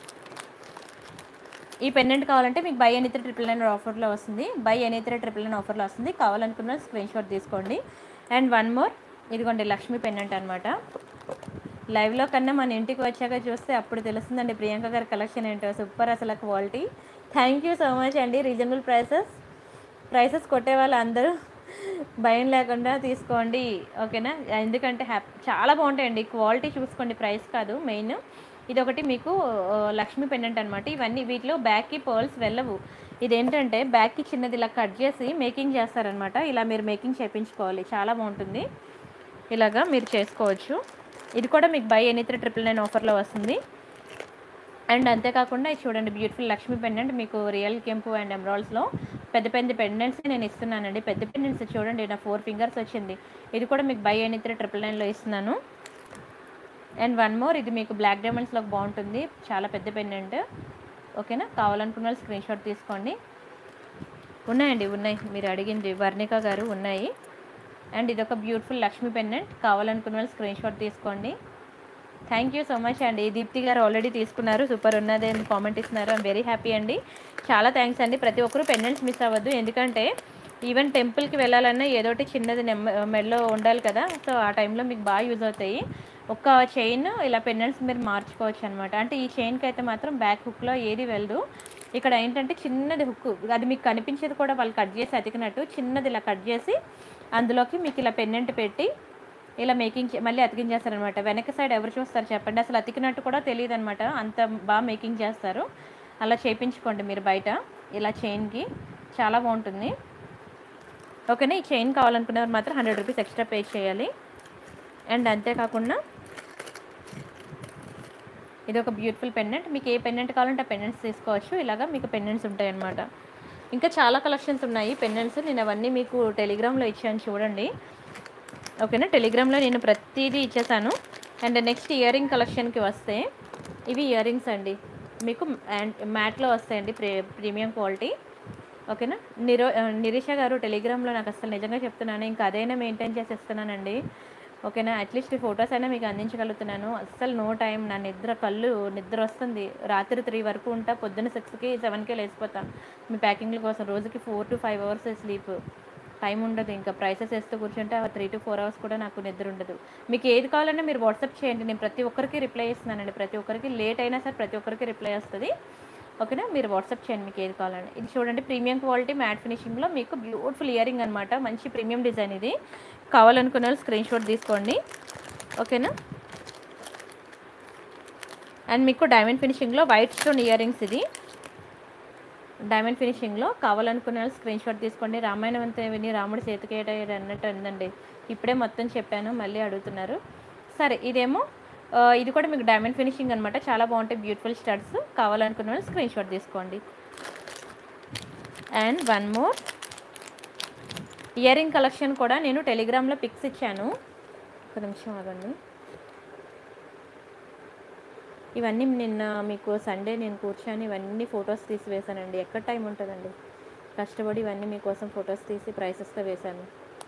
A: ఈ పెండెంట్ కావాలంటే మీకు buy any three triple nine ఆఫర్లో వస్తుంది. Buy any three triple nine ఆఫర్లో వస్తుంది. కావాలనుకున్న స్క్రీన్ షాట్ తీసుకోండి. అండ్ వన్ మోర్, ఇదిగోండి లక్ష్మీ పెండెంట్ అనమాట. లైవ్లో కన్నా మన ఇంటికి వచ్చాక చూస్తే అప్పుడు తెలుస్తుందండి ప్రియాంక గారి కలెక్షన్ ఏంటో. సూపర్ అసలు quality. Thank you so much అండి. రీజనబుల్ ప్రైసెస్ ప్రైసెస్ కొట్టే వాళ్ళు అందరూ భయం లేకుండా తీసుకోండి, ఓకేనా. ఎందుకంటే హ్యాపీ చాలా బాగుంటాయండి. క్వాలిటీ చూసుకోండి, ప్రైస్ కాదు మెయిన్. ఇదొకటి మీకు లక్ష్మీ పెండెంట్ అనమాట. ఇవన్నీ వీటిలో బ్యాక్కి పర్ల్స్ వెళ్ళవు. ఇదేంటంటే బ్యాక్కి చిన్నది ఇలా కట్ చేసి మేకింగ్ చేస్తారనమాట. ఇలా మీరు మేకింగ్ చేయించుకోవాలి, చాలా బాగుంటుంది. ఇలాగా మీరు చేసుకోవచ్చు. ఇది కూడా మీకు buy any three triple nine ఆఫర్లో వస్తుంది. అండ్ అంతేకాకుండా ఇది చూడండి బ్యూటిఫుల్ లక్ష్మీ పెండెంట్. మీకు రియల్ కెంపు అండ్ ఎమరాల్డ్స్లో పెద్ద పెద్ద పెండెంట్స్ నేను ఇస్తున్నానండి. పెద్ద పెండెంట్స్ చూడండి, నా ఫోర్ ఫింగర్స్ వచ్చింది. ఇది కూడా మీకు బై ఎనీ త్రీ ట్రిపుల్ నైన్లో ఇస్తున్నాను. అండ్ వన్ మోర్, ఇది మీకు బ్లాక్ డైమండ్స్లోకి బాగుంటుంది, చాలా పెద్ద పెండెంట్, ఓకేనా. కావాలనుకున్న వాళ్ళు స్క్రీన్ షాట్ తీసుకోండి. ఉన్నాయండి, ఉన్నాయి, మీరు అడిగింది వర్ణిక గారు ఉన్నాయి. అండ్ ఇదొక బ్యూటిఫుల్ లక్ష్మీ పెండెంట్. కావాలనుకున్న వాళ్ళు స్క్రీన్ షాట్ తీసుకోండి. థ్యాంక్ యూ సో మచ్ అండి. దీప్తి గారు ఆల్రెడీ తీసుకున్నారు, సూపర్ ఉన్నది అని కామెంట్ ఇస్తున్నారు. ఐమ్ వెరీ హ్యాపీ అండి, చాలా థ్యాంక్స్ అండి. ప్రతి ఒక్కరు పెండెంట్స్ మిస్ అవ్వద్దు, ఎందుకంటే ఈవెన్ టెంపుల్కి వెళ్ళాలన్నా ఏదోటి చిన్నది నెమ్మ మెడలో ఉండాలి కదా, సో ఆ టైంలో మీకు బాగా యూజ్ అవుతాయి. ఒక చైన్ ఇలా పెండెంట్స్ మీరు మార్చుకోవచ్చు అనమాట. అంటే ఈ చైన్కి అయితే మాత్రం బ్యాక్ హుక్లో ఏది వెళ్ళదు. ఇక్కడ ఏంటంటే చిన్నది హుక్, అది మీకు కనిపించేది కూడా వాళ్ళు కట్ చేసి అతికినట్టు చిన్నది ఇలా కట్ చేసి అందులోకి మీకు ఇలా పెండెంట్ పెట్టి ఇలా మేకింగ్ మళ్ళీ అతికించేస్తారనమాట. వెనక సైడ్ ఎవరు చూస్తారు చెప్పండి, అసలు అతికినట్టు కూడా తెలియదు అనమాట, అంత బాగా మేకింగ్ చేస్తారు. అలా చేయించుకోండి మీరు బయట ఇలా చైన్కి, చాలా బాగుంటుంది, ఓకేనా. ఈ చైన్ కావాలనుకునేవారు మాత్రం హండ్రెడ్ రూపీస్ ఎక్స్ట్రా పే చేయాలి. అండ్ అంతేకాకుండా ఇది ఒక బ్యూటిఫుల్ పెండెంట్. మీకు ఏ పెండెంట్ కావాలంటే ఆ పెండెంట్స్ తీసుకోవచ్చు. ఇలాగా మీకు పెండెంట్స్ ఉంటాయి అన్నమాట. ఇంకా చాలా కలెక్షన్స్ ఉన్నాయి పెండెంట్స్, నేను అవన్నీ మీకు టెలిగ్రామ్లో ఇచ్చాను చూడండి, ఓకేనా. టెలిగ్రామ్లో నేను ప్రతిదీ ఇచ్చేసాను. అండ్ నెక్స్ట్ ఇయర్ రింగ్ కలెక్షన్కి వస్తే ఇవి ఇయర్ రింగ్స్ అండి, మీకు మ్యాట్లో వస్తాయండి, ప్రీ ప్రీమియం క్వాలిటీ, ఓకేనా. నిరో నిరీష గారు టెలిగ్రామ్లో నాకు అసలు నిజంగా చెప్తున్నాను, ఇంకా అదైనా మెయింటైన్ చేసి ఇస్తున్నానండి. ఓకేనా. అట్లీస్ట్ ఫొటోస్ అయినా మీకు అందించగలుగుతున్నాను. అస్సలు నో టైం. నా నిద్ర కళ్ళు నిద్ర వస్తుంది. రాత్రి త్రీ వరకు ఉంటా, పొద్దున్న సిక్స్కి సెవెన్కే లేచిపోతా మీ ప్యాకింగ్ల కోసం. రోజుకి four to five hours sleep. Time ఉండదు. ఇంకా ప్రైసెస్ వేస్తూ కూర్చుంటే త్రీ టు ఫోర్ అవర్స్ కూడా నాకు నిద్ర ఉండదు. మీకు ఏది కావాలన్నా మీరు వాట్సాప్ చేయండి, నేను ప్రతి ఒక్కరికి రిప్లై ఇస్తున్నానండి. ప్రతి ఒక్కరికి లేట్ అయినా సరే ప్రతి ఒక్కరికి రిప్లై వస్తుంది. ఓకేనా. మీరు వాట్సాప్ చేయండి మీకు ఏది కావాలని. ఇది చూడండి, ప్రీమియం క్వాలిటీ మ్యాట్ ఫినిషింగ్లో మీకు బ్యూటిఫుల్ ఇయర్ రింగ్ అనమాట. మంచి ప్రీమియం డిజైన్. ఇది కావాలనుకున్న వాళ్ళు స్క్రీన్ షాట్ తీసుకోండి. ఓకేనా. అండ్ మీకు డైమండ్ ఫినిషింగ్లో వైట్ స్టోన్ ఇయర్ రింగ్స్. ఇది డైమండ్ ఫినిషింగ్లో కావాలనుకున్న వాళ్ళు స్క్రీన్ షాట్ తీసుకోండి. రామాయణం అంతా విని రాముడు చేతికేటాడు అన్నట్టు అందండి. ఇప్పుడే మొత్తం చెప్పాను, మళ్ళీ అడుగుతున్నారు. సరే, ఇదేమో ఇది కూడా మీకు డైమండ్ ఫినిషింగ్ అనమాట. చాలా బాగుంటాయి బ్యూటిఫుల్ స్టడ్స్. కావాలనుకున్న వాళ్ళు స్క్రీన్ షాట్ తీసుకోండి. And one more earring collection కూడా నేను టెలిగ్రామ్లో పిక్స్ ఇచ్చాను. ఒక నిమిషం ఆగండి. ఇవన్నీ నిన్న మీకు సండే నేను కూర్చొని ఇవన్నీ ఫొటోస్ తీసి వేశానండి. ఎక్కడ టైం ఉంటుందండి, కష్టపడి ఇవన్నీ మీకోసం ఫొటోస్ తీసి ప్రైసెస్తో వేశాను.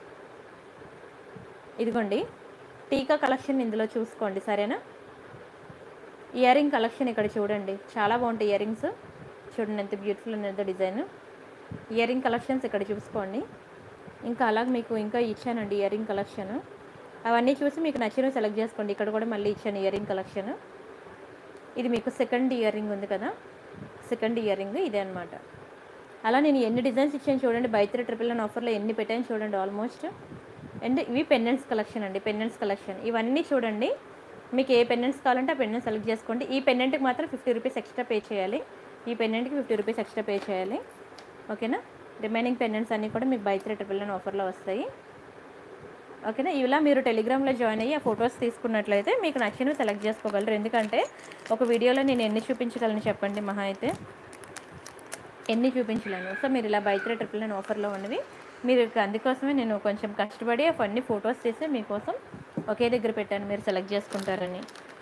A: ఇదిగోండి టీకా కలెక్షన్ ఇందులో చూసుకోండి, సరేనా. ఇయర్ రింగ్ కలెక్షన్ ఇక్కడ చూడండి, చాలా బాగుంటాయి ఇయర్ రింగ్స్. చూడండి ఎంత బ్యూటిఫుల్ ఉన్నదో డిజైన్. ఇయర్ రింగ్ కలెక్షన్స్ ఇక్కడ చూసుకోండి. ఇంకా అలాగే మీకు ఇంకా ఇచ్చానండి ఇయర్ రింగ్ కలెక్షన్. అవన్నీ చూసి మీకు నచ్చినవి సెలెక్ట్ చేసుకోండి. ఇక్కడ కూడా మళ్ళీ ఇచ్చాను ఇయర్ రింగ్ కలెక్షన్. ఇది మీకు సెకండ్ ఇయర్ రింగ్ ఉంది కదా, సెకండ్ ఇయర్ రింగ్ ఇదే అనమాట. అలా నేను ఎన్ని డిజైన్స్ ఇచ్చాను చూడండి. బై త్రీ ట్రిపుల్ నైన్ ఆఫర్లో ఎన్ని పెట్టాను చూడండి ఆల్మోస్ట్. అండ్ ఇవి పెండెంట్స్ కలెక్షన్ అండి, పెండెంట్స్ కలెక్షన్. ఇవన్నీ చూడండి, మీకు ఏ పెండెంట్స్ కావాలంటే ఆ పెండెంట్ సెలెక్ట్ చేసుకోండి. ఈ పెండెంట్కి మాత్రం ఫిఫ్టీ రూపీస్ ఎక్స్ట్రా పే చేయాలి. ఈ పెండెంట్కి ఫిఫ్టీ రూపీస్ ఎక్స్ట్రా పే చేయాలి. ఓకేనా. రిమైనింగ్ పెండెంట్స్ అన్నీ కూడా మీకు బై త్రీ ట్రిపుల్ నైన్ ఆఫర్లో వస్తాయి. ఓకేనా. ఇలా మీరు టెలిగ్రామ్లో జాయిన్ అయ్యి ఆ ఫొటోస్ తీసుకున్నట్లయితే మీకు నచ్చినవి సెలెక్ట్ చేసుకోగలరు. ఎందుకంటే ఒక వీడియోలో నేను ఎన్ని చూపించగలను చెప్పండి, మహా అయితే ఎన్ని చూపించలేను. సో మీరు ఇలా బై త్రీ ట్రిపుల్ నైన్ ఆఫర్లో ఉన్నవి మీరు, అందుకోసమే నేను కొంచెం కష్టపడి అవన్నీ ఫొటోస్ తీసి మీకోసం ఒకే దగ్గర పెట్టాను, మీరు సెలెక్ట్ చేసుకుంటారని.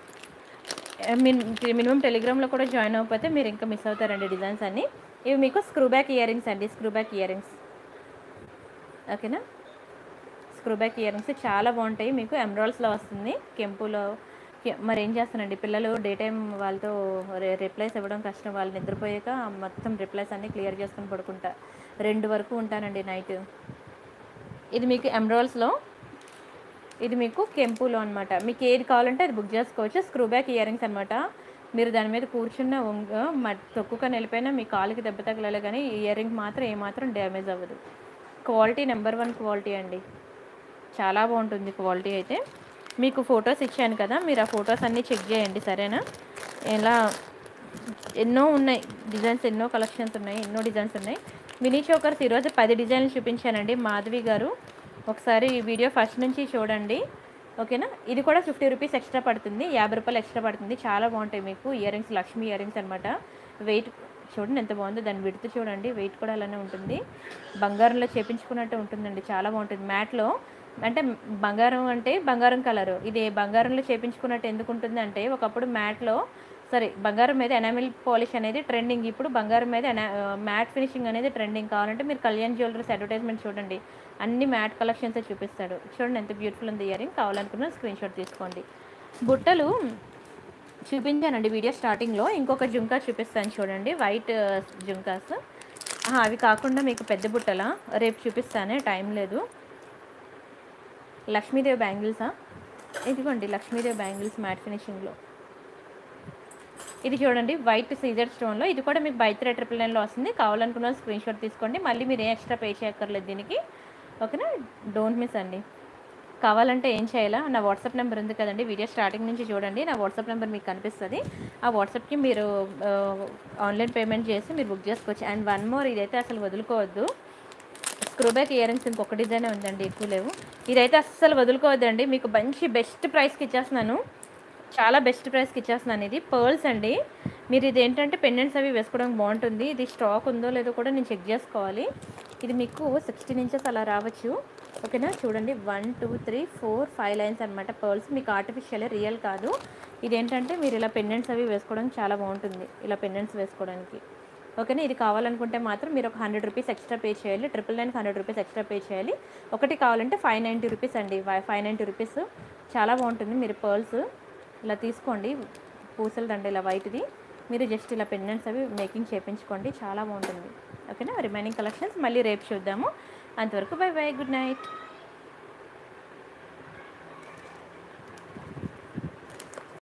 A: మినిమం టెలిగ్రామ్లో కూడా జాయిన్ అవ్వకపోతే మీరు ఇంకా మిస్ అవుతారండి డిజైన్స్ అన్నీ. ఇవి మీకు స్క్రూ బ్యాక్ ఇయర్ రింగ్స్ అండి, స్క్రూ బ్యాక్ ఇయర్ రింగ్స్. ఓకేనా. స్క్రూ బ్యాక్ ఇయర్ రింగ్స్ చాలా బాగుంటాయి. మీకు ఎమరాల్డ్స్లో వస్తుంది, కెంపులో. మరి ఏం చేస్తానండి, పిల్లలు డే టైం వాళ్ళతో రిప్లైస్ ఇవ్వడం కష్టం. వాళ్ళు నిద్రపోయాక మొత్తం రిప్లైస్ అన్నీ క్లియర్ చేసుకుని పడుకుంటా. రెండు వరకు ఉంటానండి నైట్. ఇది మీకు ఎమరాల్డ్స్లో, ఇది మీకు కెంపులో అనమాట. మీకు ఏది కావాలంటే అది బుక్ చేసుకోవచ్చు. స్క్రూ బ్యాక్ ఇయర్ రింగ్స్ అనమాట. మీరు దాని మీద కూర్చున్న తొక్కుకొని వెళ్ళిపోయినా మీ కాలుకి దెబ్బ తగలాలి, కానీ ఇయర్ రింగ్ మాత్రం ఏమాత్రం డ్యామేజ్ అవ్వదు. క్వాలిటీ నెంబర్ వన్ క్వాలిటీ అండి, చాలా బాగుంటుంది క్వాలిటీ అయితే. మీకు ఫొటోస్ ఇచ్చాను కదా, మీరు ఆ ఫొటోస్ అన్నీ చెక్ చేయండి, సరేనా. ఇలా ఎన్నో ఉన్నాయి డిజైన్స్, ఎన్నో కలెక్షన్స్ ఉన్నాయి, ఎన్నో డిజైన్స్ ఉన్నాయి. మినీ చోకర్స్ ఈరోజు పది డిజైన్లు చూపించానండి మాధవి గారు. ఒకసారి ఈ వీడియో ఫస్ట్ నుంచి చూడండి, ఓకేనా. ఇది కూడా ఫిఫ్టీ రూపీస్ ఎక్స్ట్రా పడుతుంది, యాభై రూపాయలు ఎక్స్ట్రా పడుతుంది. చాలా బాగుంటాయి మీకు earrings, Lakshmi ear rings అనమాట. వెయిట్ చూడండి ఎంత బాగుందో, దాని విడ్త్ చూడండి, వెయిట్ కూడా అలానే ఉంటుంది. బంగారంలో చేపించుకున్నట్టు ఉంటుందండి, చాలా బాగుంటుంది. మ్యాట్లో అంటే బంగారం అంటే బంగారం కలరు, ఇది బంగారంలో చేపించుకున్నట్టు ఎందుకు ఉంటుంది అంటే, ఒకప్పుడు మ్యాట్లో సరే బంగారం మీద ఎనామిల్ పాలిష్ అనేది ట్రెండింగ్. ఇప్పుడు బంగారం మీద ఎనా మ్యాట్ ఫినిషింగ్ అనేది ట్రెండింగ్. కావాలంటే మీరు కళ్యాణ్ జ్యువెలరీస్ అడ్వర్టైజ్మెంట్ చూడండి, అన్ని మ్యాట్ కలెక్షన్సే చూపిస్తాడు. చూడండి ఎంత బ్యూటిఫుల్ ఉంది ఇయర్ రింగ్. కావాలనుకున్న స్క్రీన్ షాట్ తీసుకోండి. బుట్టలు చూపించానండి వీడియో స్టార్టింగ్లో. ఇంకొక జుంకా చూపిస్తాను చూడండి, వైట్ జుంకాస్. అవి కాకుండా మీకు పెద్ద బుట్టల రేపు చూపిస్తానే, టైం లేదు. లక్ష్మీదేవి బ్యాంగిల్సా, ఇదిగోండి లక్ష్మీదేవి బ్యాంగిల్స్ మ్యాట్ ఫినిషింగ్లో. ఇది చూడండి వైట్ సీజర్ స్టోన్లో. ఇది కూడా మీకు బై త్రీ ట్రిపుల్ నైన్లో వస్తుంది. కావాలనుకున్న స్క్రీన్ షాట్ తీసుకోండి. మళ్ళీ మీరు ఏ ఎక్స్ట్రా పే చేయక్కర్లేదు దీనికి, ఓకేనా. డోంట్ మిస్ అండి. కావాలంటే ఏం చేయాలా, నా వాట్సాప్ నెంబర్ ఉంది కదండి, వీడియో స్టార్టింగ్ నుంచి చూడండి. నా వాట్సాప్ నెంబర్ మీకు కనిపిస్తుంది. ఆ వాట్సాప్కి మీరు ఆన్లైన్ పేమెంట్ చేసి మీరు బుక్ చేసుకోవచ్చు. అండ్ వన్ మోర్, ఇదైతే అసలు వదులుకోవద్దు. స్క్రూ బ్యాక్ ఇయర్ రింగ్స్ ఇంకొక డిజైన్ ఉందండి, ఎక్కువ లేవు. ఇదైతే అస్సలు వదులుకోవద్దండి. మీకు మంచి బెస్ట్ ప్రైస్కి ఇచ్చేస్తున్నాను, చాలా బెస్ట్ ప్రైస్కి ఇచ్చేస్తున్నాను. ఇది పర్ల్స్ అండి. మీరు ఇది ఏంటంటే పెండెంట్స్ అవి వేసుకోవడానికి బాగుంటుంది. ఇది స్టాక్ ఉందో లేదో కూడా నేను చెక్ చేసుకోవాలి. ఇది మీకు సిక్స్టీన్ ఇంచెస్ అలా రావచ్చు, ఓకేనా. చూడండి one two three four five lines అనమాట పర్ల్స్. మీకు ఆర్టిఫిషియల్, రియల్ కాదు. ఇదేంటంటే మీరు ఇలా పెండెంట్స్ అవి వేసుకోవడానికి చాలా బాగుంటుంది, ఇలా పెండెంట్స్ వేసుకోవడానికి. ఓకేనా. ఇది కావాలనుకుంటే మాత్రం మీరు ఒక హండ్రెడ్ రూపీస్ ఎక్స్ట్రా పే చేయాలి. ట్రిపుల్ నైన్కి హండ్రెడ్ రూపీస్ ఎక్స్ట్రా పే చేయాలి. ఒకటి కావాలంటే ఫైవ్ నైంటీ రూపీస్ అండి. ఫైవ్ నైంటీ రూపీస్ చాలా బాగుంటుంది. మీరు పర్ల్స్ ఇలా తీసుకోండి, పూసల దండ ఇలా వైట్ది, మీరు జస్ట్ ఇలా పెండెంట్స్ అవి మేకింగ్ చేయించుకోండి, చాలా బాగుంటుంది. ఓకేనా. రిమైనింగ్ కలెక్షన్స్ మళ్ళీ రేపు చూద్దాము. అంతవరకు బై బై, గుడ్ నైట్.